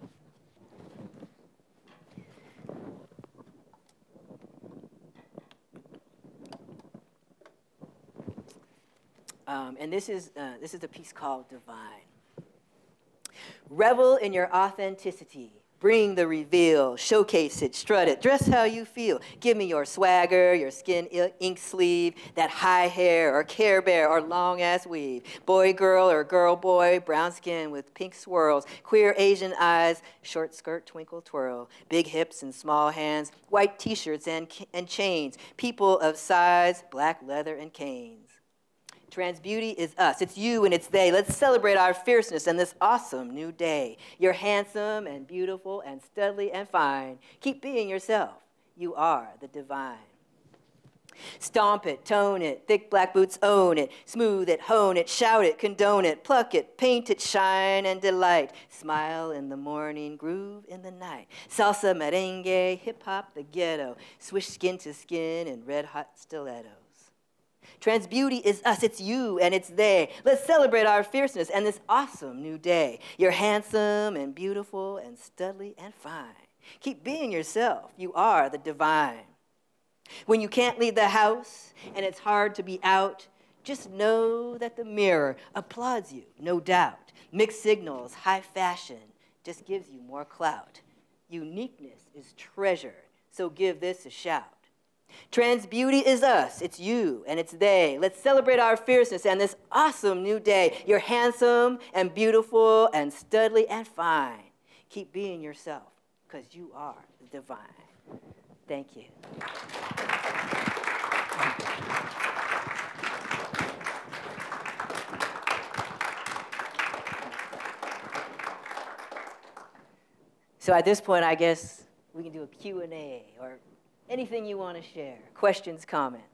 And this is a piece called Divine. Revel in your authenticity. Bring the reveal. Showcase it. Strut it. Dress how you feel. Give me your swagger, your skin ink sleeve, that high hair or Care Bear or long-ass weave. Boy, girl, or girl, boy, brown skin with pink swirls. Queer Asian eyes, short skirt, twinkle, twirl. Big hips and small hands. White T-shirts and chains. People of size, black leather and canes. Trans beauty is us. It's you and it's they. Let's celebrate our fierceness and this awesome new day. You're handsome and beautiful and studly and fine. Keep being yourself. You are the divine. Stomp it, tone it, thick black boots own it. Smooth it, hone it, shout it, condone it, pluck it, paint it, shine and delight. Smile in the morning, groove in the night. Salsa, merengue, hip-hop, the ghetto. Swish skin to skin in red-hot stilettos. Trans beauty is us, it's you and it's they. Let's celebrate our fierceness and this awesome new day. You're handsome and beautiful and studly and fine. Keep being yourself. You are the divine. When you can't leave the house and it's hard to be out, just know that the mirror applauds you, no doubt. Mixed signals, high fashion, just gives you more clout. Uniqueness is treasured, so give this a shout. Trans beauty is us, it's you and it's they. Let's celebrate our fierceness and this awesome new day. You're handsome and beautiful and studly and fine. Keep being yourself, because you are the divine. Thank you. So at this point, I guess we can do a Q&A or anything you want to share. Questions, comments.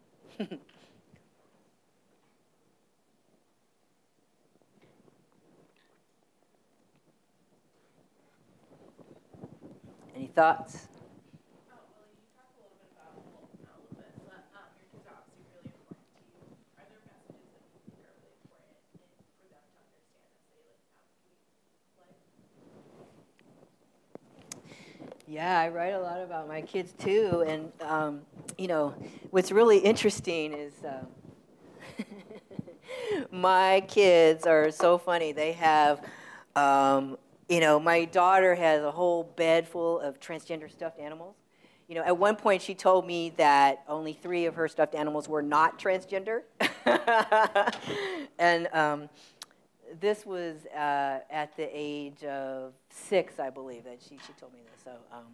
Any thoughts? Willy, you talked a little bit about your kids are obviously really important to you. Are there messages that you think are really important for them to understand as they navigate life? Yeah, I write a lot about my kids too, and what's really interesting is my kids are so funny. They have, my daughter has a whole bed full of transgender stuffed animals. At one point she told me that only 3 of her stuffed animals were not transgender, and this was at the age of 6, I believe, that she told me this. So,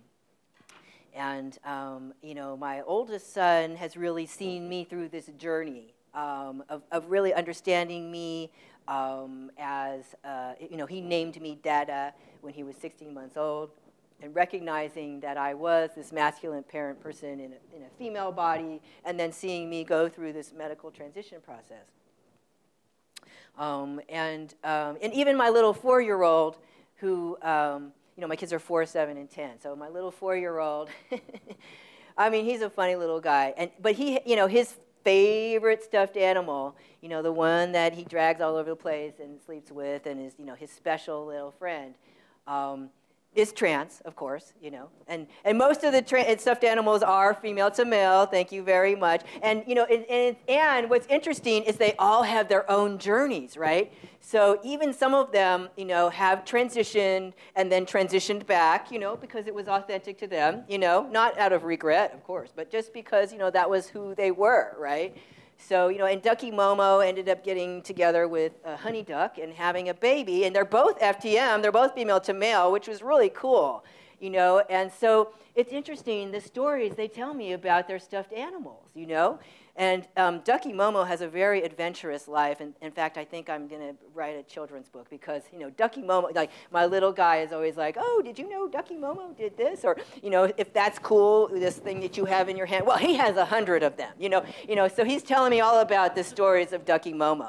my oldest son has really seen me through this journey of really understanding me as, he named me Dada when he was 16 months old, and recognizing that I was this masculine parent person in a female body, and then seeing me go through this medical transition process. And even my little 4-year-old who, my kids are 4, 7, and 10. So my little 4-year-old, I mean, he's a funny little guy. But he, his favorite stuffed animal, the one that he drags all over the place and sleeps with and is, his special little friend, is trans, of course, and most of the stuffed animals are female to male. Thank you very much. And and what's interesting is they all have their own journeys, right? So even some of them, have transitioned and then transitioned back, because it was authentic to them, not out of regret, of course, but just because that was who they were, right? So, and Ducky Momo ended up getting together with Honey Duck and having a baby, and they're both FTM, they're both female to male, which was really cool, and so it's interesting, the stories they tell me about their stuffed animals, And Ducky Momo has a very adventurous life. And in fact, I think I'm going to write a children's book because, Ducky Momo, like my little guy is always like, oh, did you know Ducky Momo did this? Or, if that's cool, this thing that you have in your hand. Well, he has 100 of them, so he's telling me all about the stories of Ducky Momo.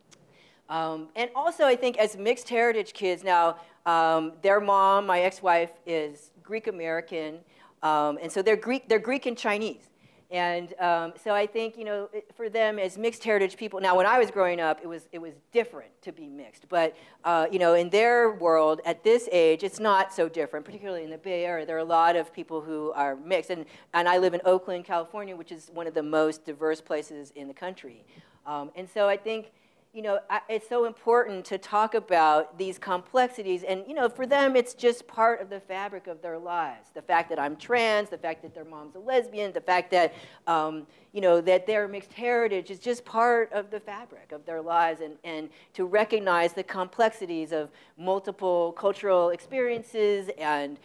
And also, I think as mixed heritage kids, now, their mom, my ex-wife, is Greek-American, and so they're Greek and Chinese. And so I think, for them as mixed heritage people, now when I was growing up, it was different to be mixed. But, in their world, at this age, it's not so different, particularly in the Bay Area. There are a lot of people who are mixed. And I live in Oakland, California, which is one of the most diverse places in the country. And so I think, it's so important to talk about these complexities. And, for them, it's just part of the fabric of their lives. The fact that I'm trans, the fact that their mom's a lesbian, the fact that, that they're mixed heritage is just part of the fabric of their lives. And to recognize the complexities of multiple cultural experiences and,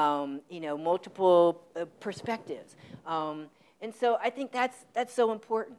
multiple perspectives. And so I think that's so important,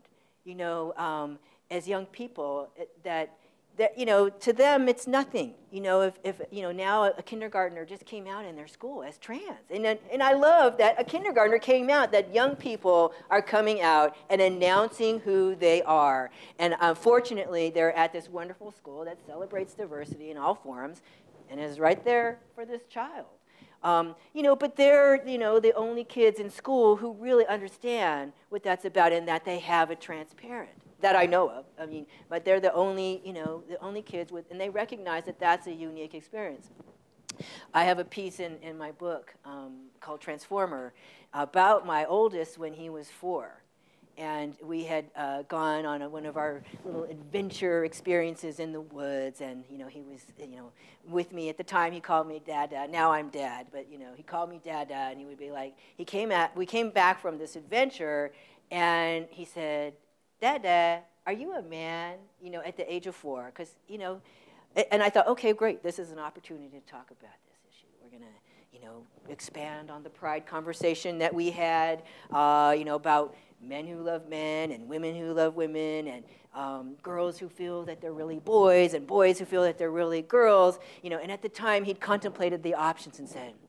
as young people, that to them it's nothing. If now a kindergartner just came out in their school as trans, and I love that a kindergartner came out, that young people are coming out and announcing who they are. And unfortunately, they're at this wonderful school that celebrates diversity in all forms, and is right there for this child. But they're, the only kids in school who really understand what that's about, and that they have a trans parent that I know of. But they're the only, the only kids with, and they recognize that that's a unique experience. I have a piece in my book called Transformer about my oldest when he was 4. And we had gone on one of our little adventure experiences in the woods, and he was with me at the time. He called me Dada. Now I'm Dad, but he called me Dada, and he would be like, we came back from this adventure, and he said, Dada, are you a man? At the age of 4, because and I thought, okay, great, this is an opportunity to talk about this issue. We're gonna expand on the pride conversation that we had, about men who love men and women who love women, and girls who feel that they're really boys and boys who feel that they're really girls. And at the time, he'd contemplated the options and said,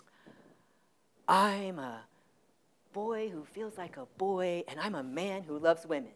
I'm a boy who feels like a boy, and I'm a man who loves women.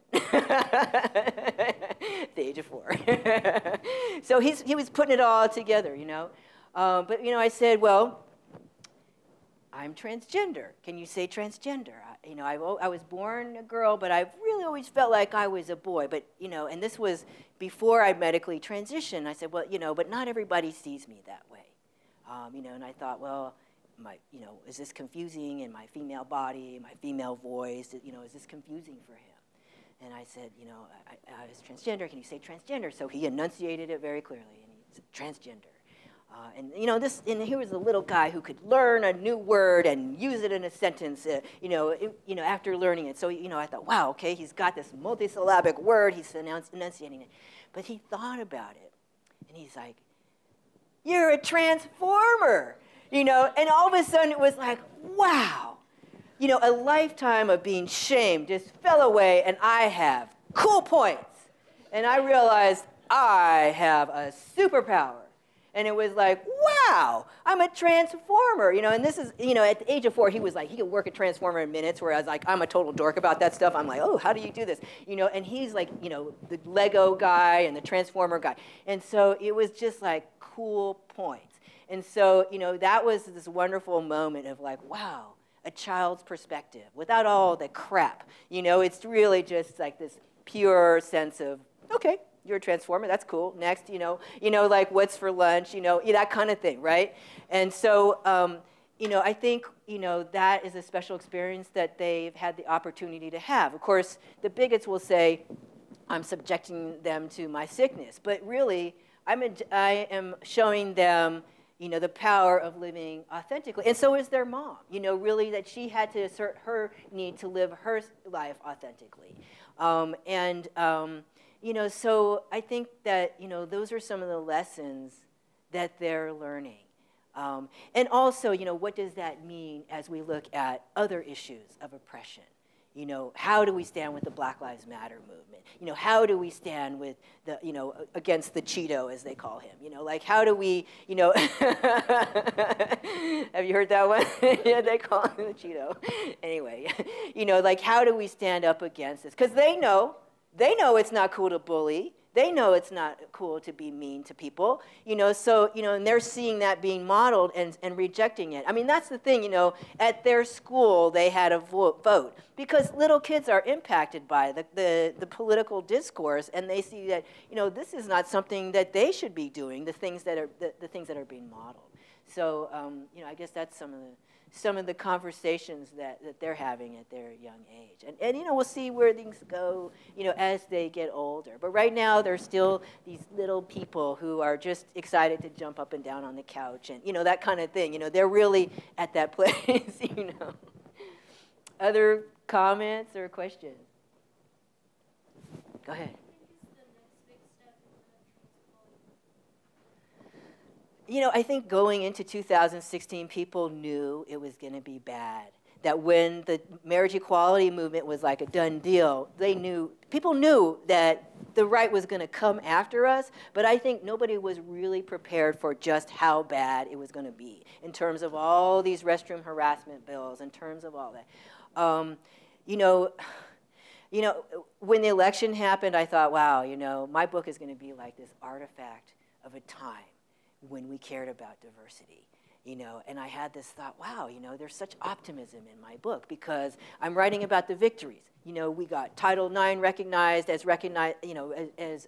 At the age of 4. So he was putting it all together, But, I said, well, I'm transgender. Can you say transgender? I was born a girl, but I've really always felt like I was a boy. But, and this was before I medically transitioned. I said, well, but not everybody sees me that way. And I thought, well, is this confusing in my female body, my female voice? Is this confusing for him? And I said, I was transgender. Can you say transgender? So he enunciated it very clearly, and he said transgender. And here was a little guy who could learn a new word and use it in a sentence, after learning it. So, I thought, wow, okay, he's got this multisyllabic word, he's enunciating it. But he thought about it, and he's like, you're a transformer, and all of a sudden it was like, wow, a lifetime of being shamed just fell away, and I have cool points. And I realized I have a superpower. And it was like, wow, I'm a transformer, and this is, at the age of 4, he was like, he could work a transformer in minutes, whereas like, I'm a total dork about that stuff. I'm like, oh, how do you do this? And he's like, the Lego guy and the transformer guy. And so it was just like cool points. And so, that was this wonderful moment of like, wow, a child's perspective without all the crap. It's really just like this pure sense of, okay, you're a transformer, that's cool. Next, like what's for lunch, that kind of thing, right? And so, I think, that is a special experience that they've had the opportunity to have. Of course, the bigots will say, I'm subjecting them to my sickness. But really, I am showing them, the power of living authentically. And so is their mom, really that she had to assert her need to live her life authentically. So I think that, those are some of the lessons that they're learning. And also, what does that mean as we look at other issues of oppression? You know, how do we stand with the Black Lives Matter movement? You know, how do we stand with the, you know, against the Cheeto, as they call him? You know, like, how do we, you know, have you heard that one? Yeah, they call him the Cheeto. Anyway, you know, like, how do we stand up against this? Because they know it's not cool to bully. They know it's not cool to be mean to people, you know, so, you know, and they're seeing that being modeled and rejecting it. I mean, that's the thing, you know, at their school, they had a vote because little kids are impacted by the political discourse, and they see that, you know, this is not something that they should be doing, the things that are, the things that are being modeled. So, you know, I guess that's some of the conversations that they're having at their young age. And, you know, we'll see where things go, you know, as they get older. But right now, they're still these little people who are just excited to jump up and down on the couch and, you know, that kind of thing. You know, they're really at that place, you know. Other comments or questions? Go ahead. You know, I think going into 2016, people knew it was going to be bad. That when the marriage equality movement was like a done deal, people knew that the right was going to come after us, but I think nobody was really prepared for just how bad it was going to be in terms of all these restroom harassment bills, in terms of all that. You know, when the election happened, I thought, wow, you know, my book is going to be like this artifact of a time when we cared about diversity, you know, and I had this thought, wow, you know, there's such optimism in my book because I'm writing about the victories. You know, we got Title IX recognized, you know, as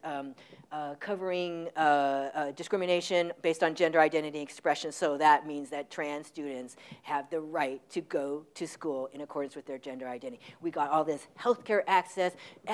covering discrimination based on gender identity expression. So that means that trans students have the right to go to school in accordance with their gender identity. We got all this healthcare access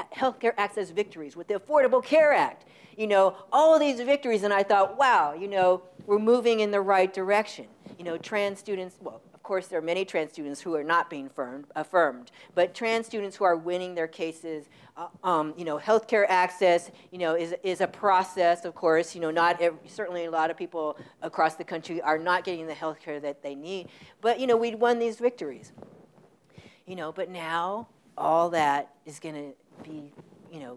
victories with the Affordable Care Act. You know, all of these victories, and I thought, wow, you know, we're moving in the right direction. You know, trans students, well, of course, there are many trans students who are not being affirmed, but trans students who are winning their cases, you know, healthcare access, you know, is a process, of course. You know, certainly a lot of people across the country are not getting the healthcare that they need, but, you know, we'd won these victories. You know, but now all that is going to be, you know,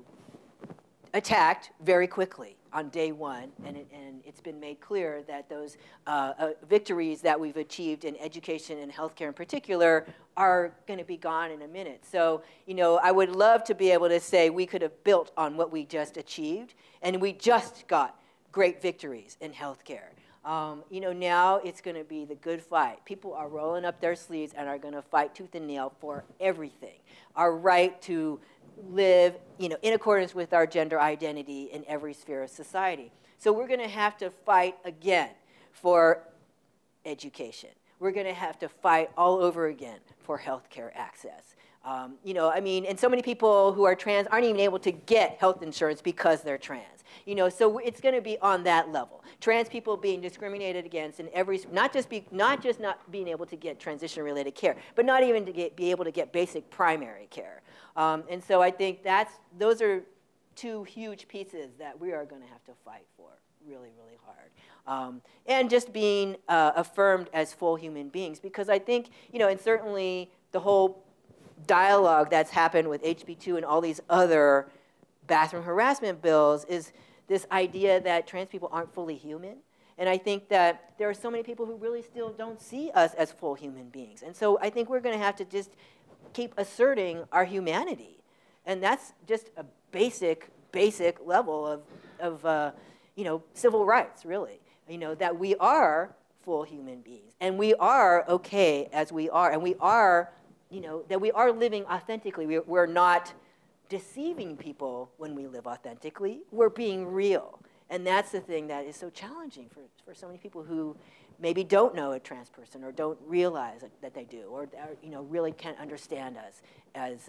attacked very quickly on day one, and it's been made clear that those victories that we've achieved in education and healthcare in particular are going to be gone in a minute. So, you know, I would love to be able to say we could have built on what we just achieved, and we just got great victories in healthcare. You know, now it's going to be the good fight. People are rolling up their sleeves and are going to fight tooth and nail for everything. Our right to live, you know, in accordance with our gender identity in every sphere of society. So we're going to have to fight again for education. We're going to have to fight all over again for healthcare access. You know, I mean, and so many people who are trans aren't even able to get health insurance because they're trans. You know, so it's going to be on that level. Trans people being discriminated against in every, not just not being able to get transition-related care, but not even to be able to get basic primary care. And so I think those are two huge pieces that we are going to have to fight for really, really hard. And just being affirmed as full human beings, because I think, you know, and certainly the whole dialogue that's happened with HB2 and all these other bathroom harassment bills is this idea that trans people aren't fully human. And I think that there are so many people who really still don't see us as full human beings. And so I think we're going to have to just keep asserting our humanity. And that's just a basic level of you know, civil rights, really. You know, that we are full human beings. And we are okay as we are. And we are, you know, that we are living authentically. We're not deceiving people when we live authentically. We're being real. And that's the thing that is so challenging for so many people who maybe don't know a trans person or don't realize that they do, or you know, really can't understand us as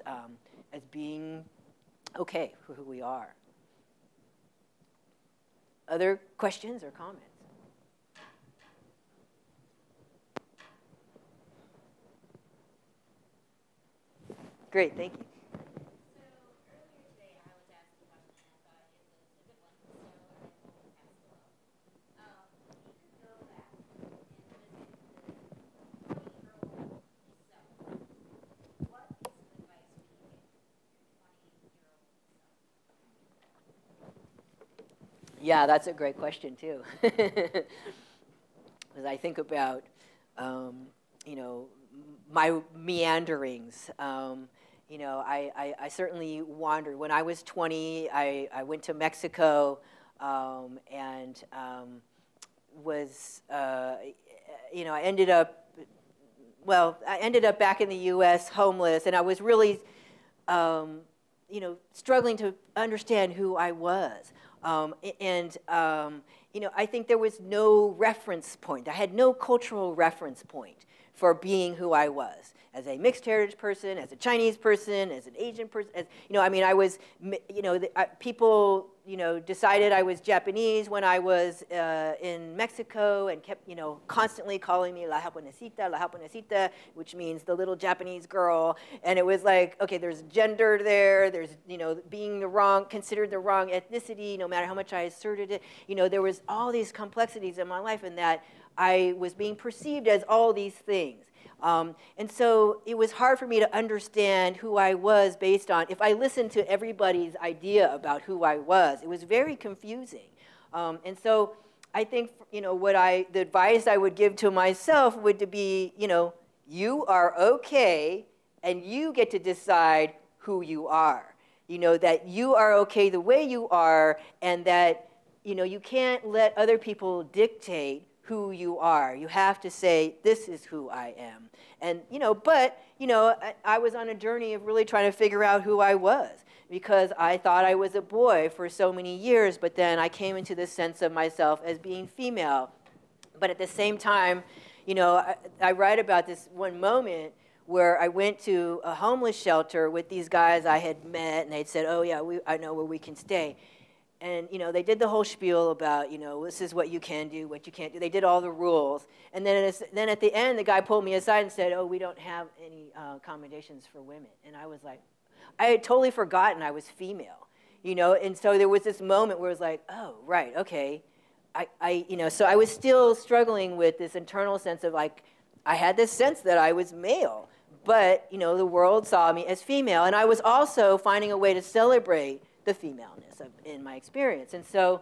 being okay for who we are. Other questions or comments? Great, thank you. Yeah, that's a great question too. As I think about, you know, my meanderings, you know, I certainly wandered. When I was 20, I went to Mexico and was, you know, I ended up back in the U.S. homeless, and I was really, you know, struggling to understand who I was. You know, I think there was no reference point. I had no cultural reference point for being who I was as a mixed heritage person, as a Chinese person, as an Asian person. As, you know, I mean, I was, you know, people, you know, decided I was Japanese when I was in Mexico and kept, you know, constantly calling me la japonesita, which means the little Japanese girl. And it was like, okay, there's gender there, there's, you know, being considered the wrong ethnicity, no matter how much I asserted it. You know, there was all these complexities in my life, and that I was being perceived as all these things. And so it was hard for me to understand who I was based on, if I listened to everybody's idea about who I was, it was very confusing. And so I think, you know, the advice I would give to myself would be, you know, you are okay and you get to decide who you are. You know, that you are okay the way you are, and that, you know, you can't let other people dictate who you are. You have to say, this is who I am. And, you know, but, you know, I was on a journey of really trying to figure out who I was, because I thought I was a boy for so many years, but then I came into this sense of myself as being female. But at the same time, you know, I write about this one moment where I went to a homeless shelter with these guys I had met, and they'd said, oh yeah, I know where we can stay. And, you know, they did the whole spiel about, you know, this is what you can do, what you can't do. They did all the rules. And then at the end, the guy pulled me aside and said, oh, we don't have any accommodations for women. And I was like, I had totally forgotten I was female, you know. And so there was this moment where it was like, oh, right, okay. You know, so I was still struggling with this internal sense of, like, I had this sense that I was male. But, you know, the world saw me as female. And I was also finding a way to celebrate the femaleness in my experience. And so,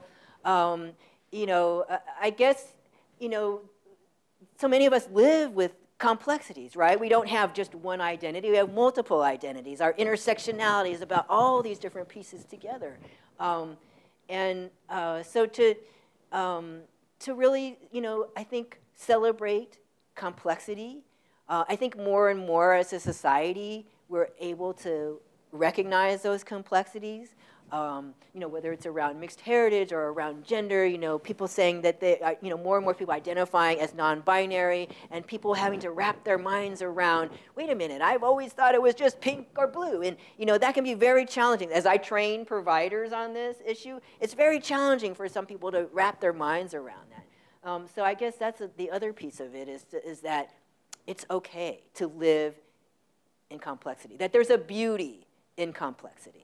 you know, I guess, you know, so many of us live with complexities, right? We don't have just one identity. We have multiple identities. Our intersectionality is about all these different pieces together. So to really, you know, I think celebrate complexity. I think more and more as a society, we're able to recognize those complexities. You know, whether it's around mixed heritage or around gender, you know, people saying that they, you know, more and more people identifying as non-binary, and people having to wrap their minds around, wait a minute, I've always thought it was just pink or blue. And, you know, that can be very challenging. As I train providers on this issue, it's very challenging for some people to wrap their minds around that. So I guess that's the other piece of it is that it's okay to live in complexity, that there's a beauty in complexity.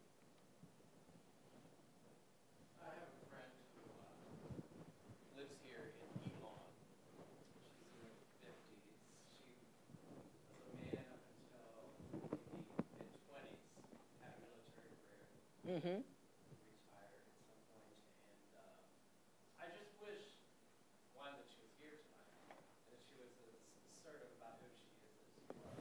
Mm-hmm. Retired at some point, and I just wish, one, that she was here tonight, that she was as assertive about who she is as she was.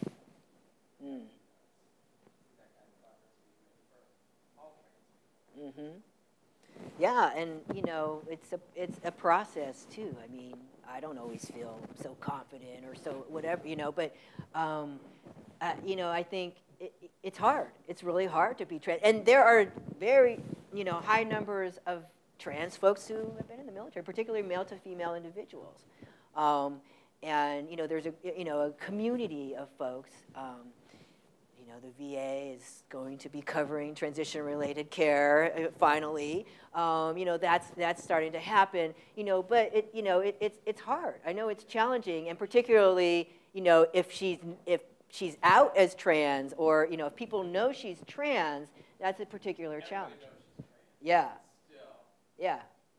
That kind of progress we made for all trans people. Mm-hmm. Yeah, and you know, it's a process too. I mean, I don't always feel so confident or so whatever, you know, but you know, I think it's hard. It's really hard to be trans. And there are very, you know, high numbers of trans folks who have been in the military, particularly male to female individuals. And, you know, there's a community of folks. You know, the VA is going to be covering transition-related care finally. You know, that's starting to happen. You know, but it's hard. I know it's challenging, and particularly, you know, if she's out as trans, or, you know, if people know she's trans, that's a particular challenge. Yeah. Still, yeah.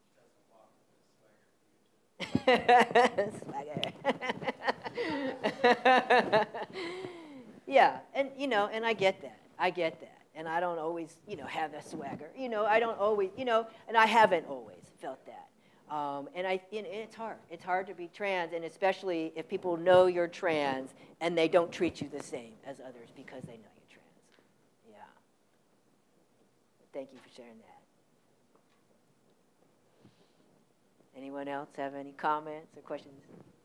Swagger. Yeah, and you know, and I get that. and I don't always, have that swagger. I don't always, and I haven't always felt that. And it's hard. It's hard to be trans, and especially if people know you're trans and they don't treat you the same as others because they know you're trans. Yeah. Thank you for sharing that. Anyone else have any comments or questions?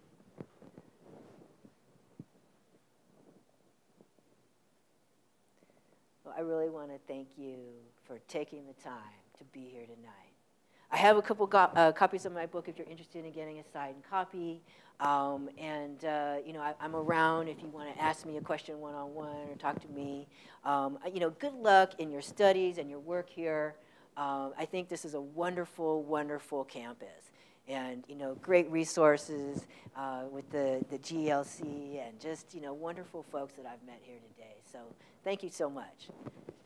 Well, I really want to thank you for taking the time to be here tonight. I have a couple copies of my book if you're interested in getting a signed copy. I'm around if you want to ask me a question one-on-one or talk to me. Good luck in your studies and your work here. I think this is a wonderful, wonderful campus. And, great resources with the GLC and just, wonderful folks that I've met here today. So thank you so much.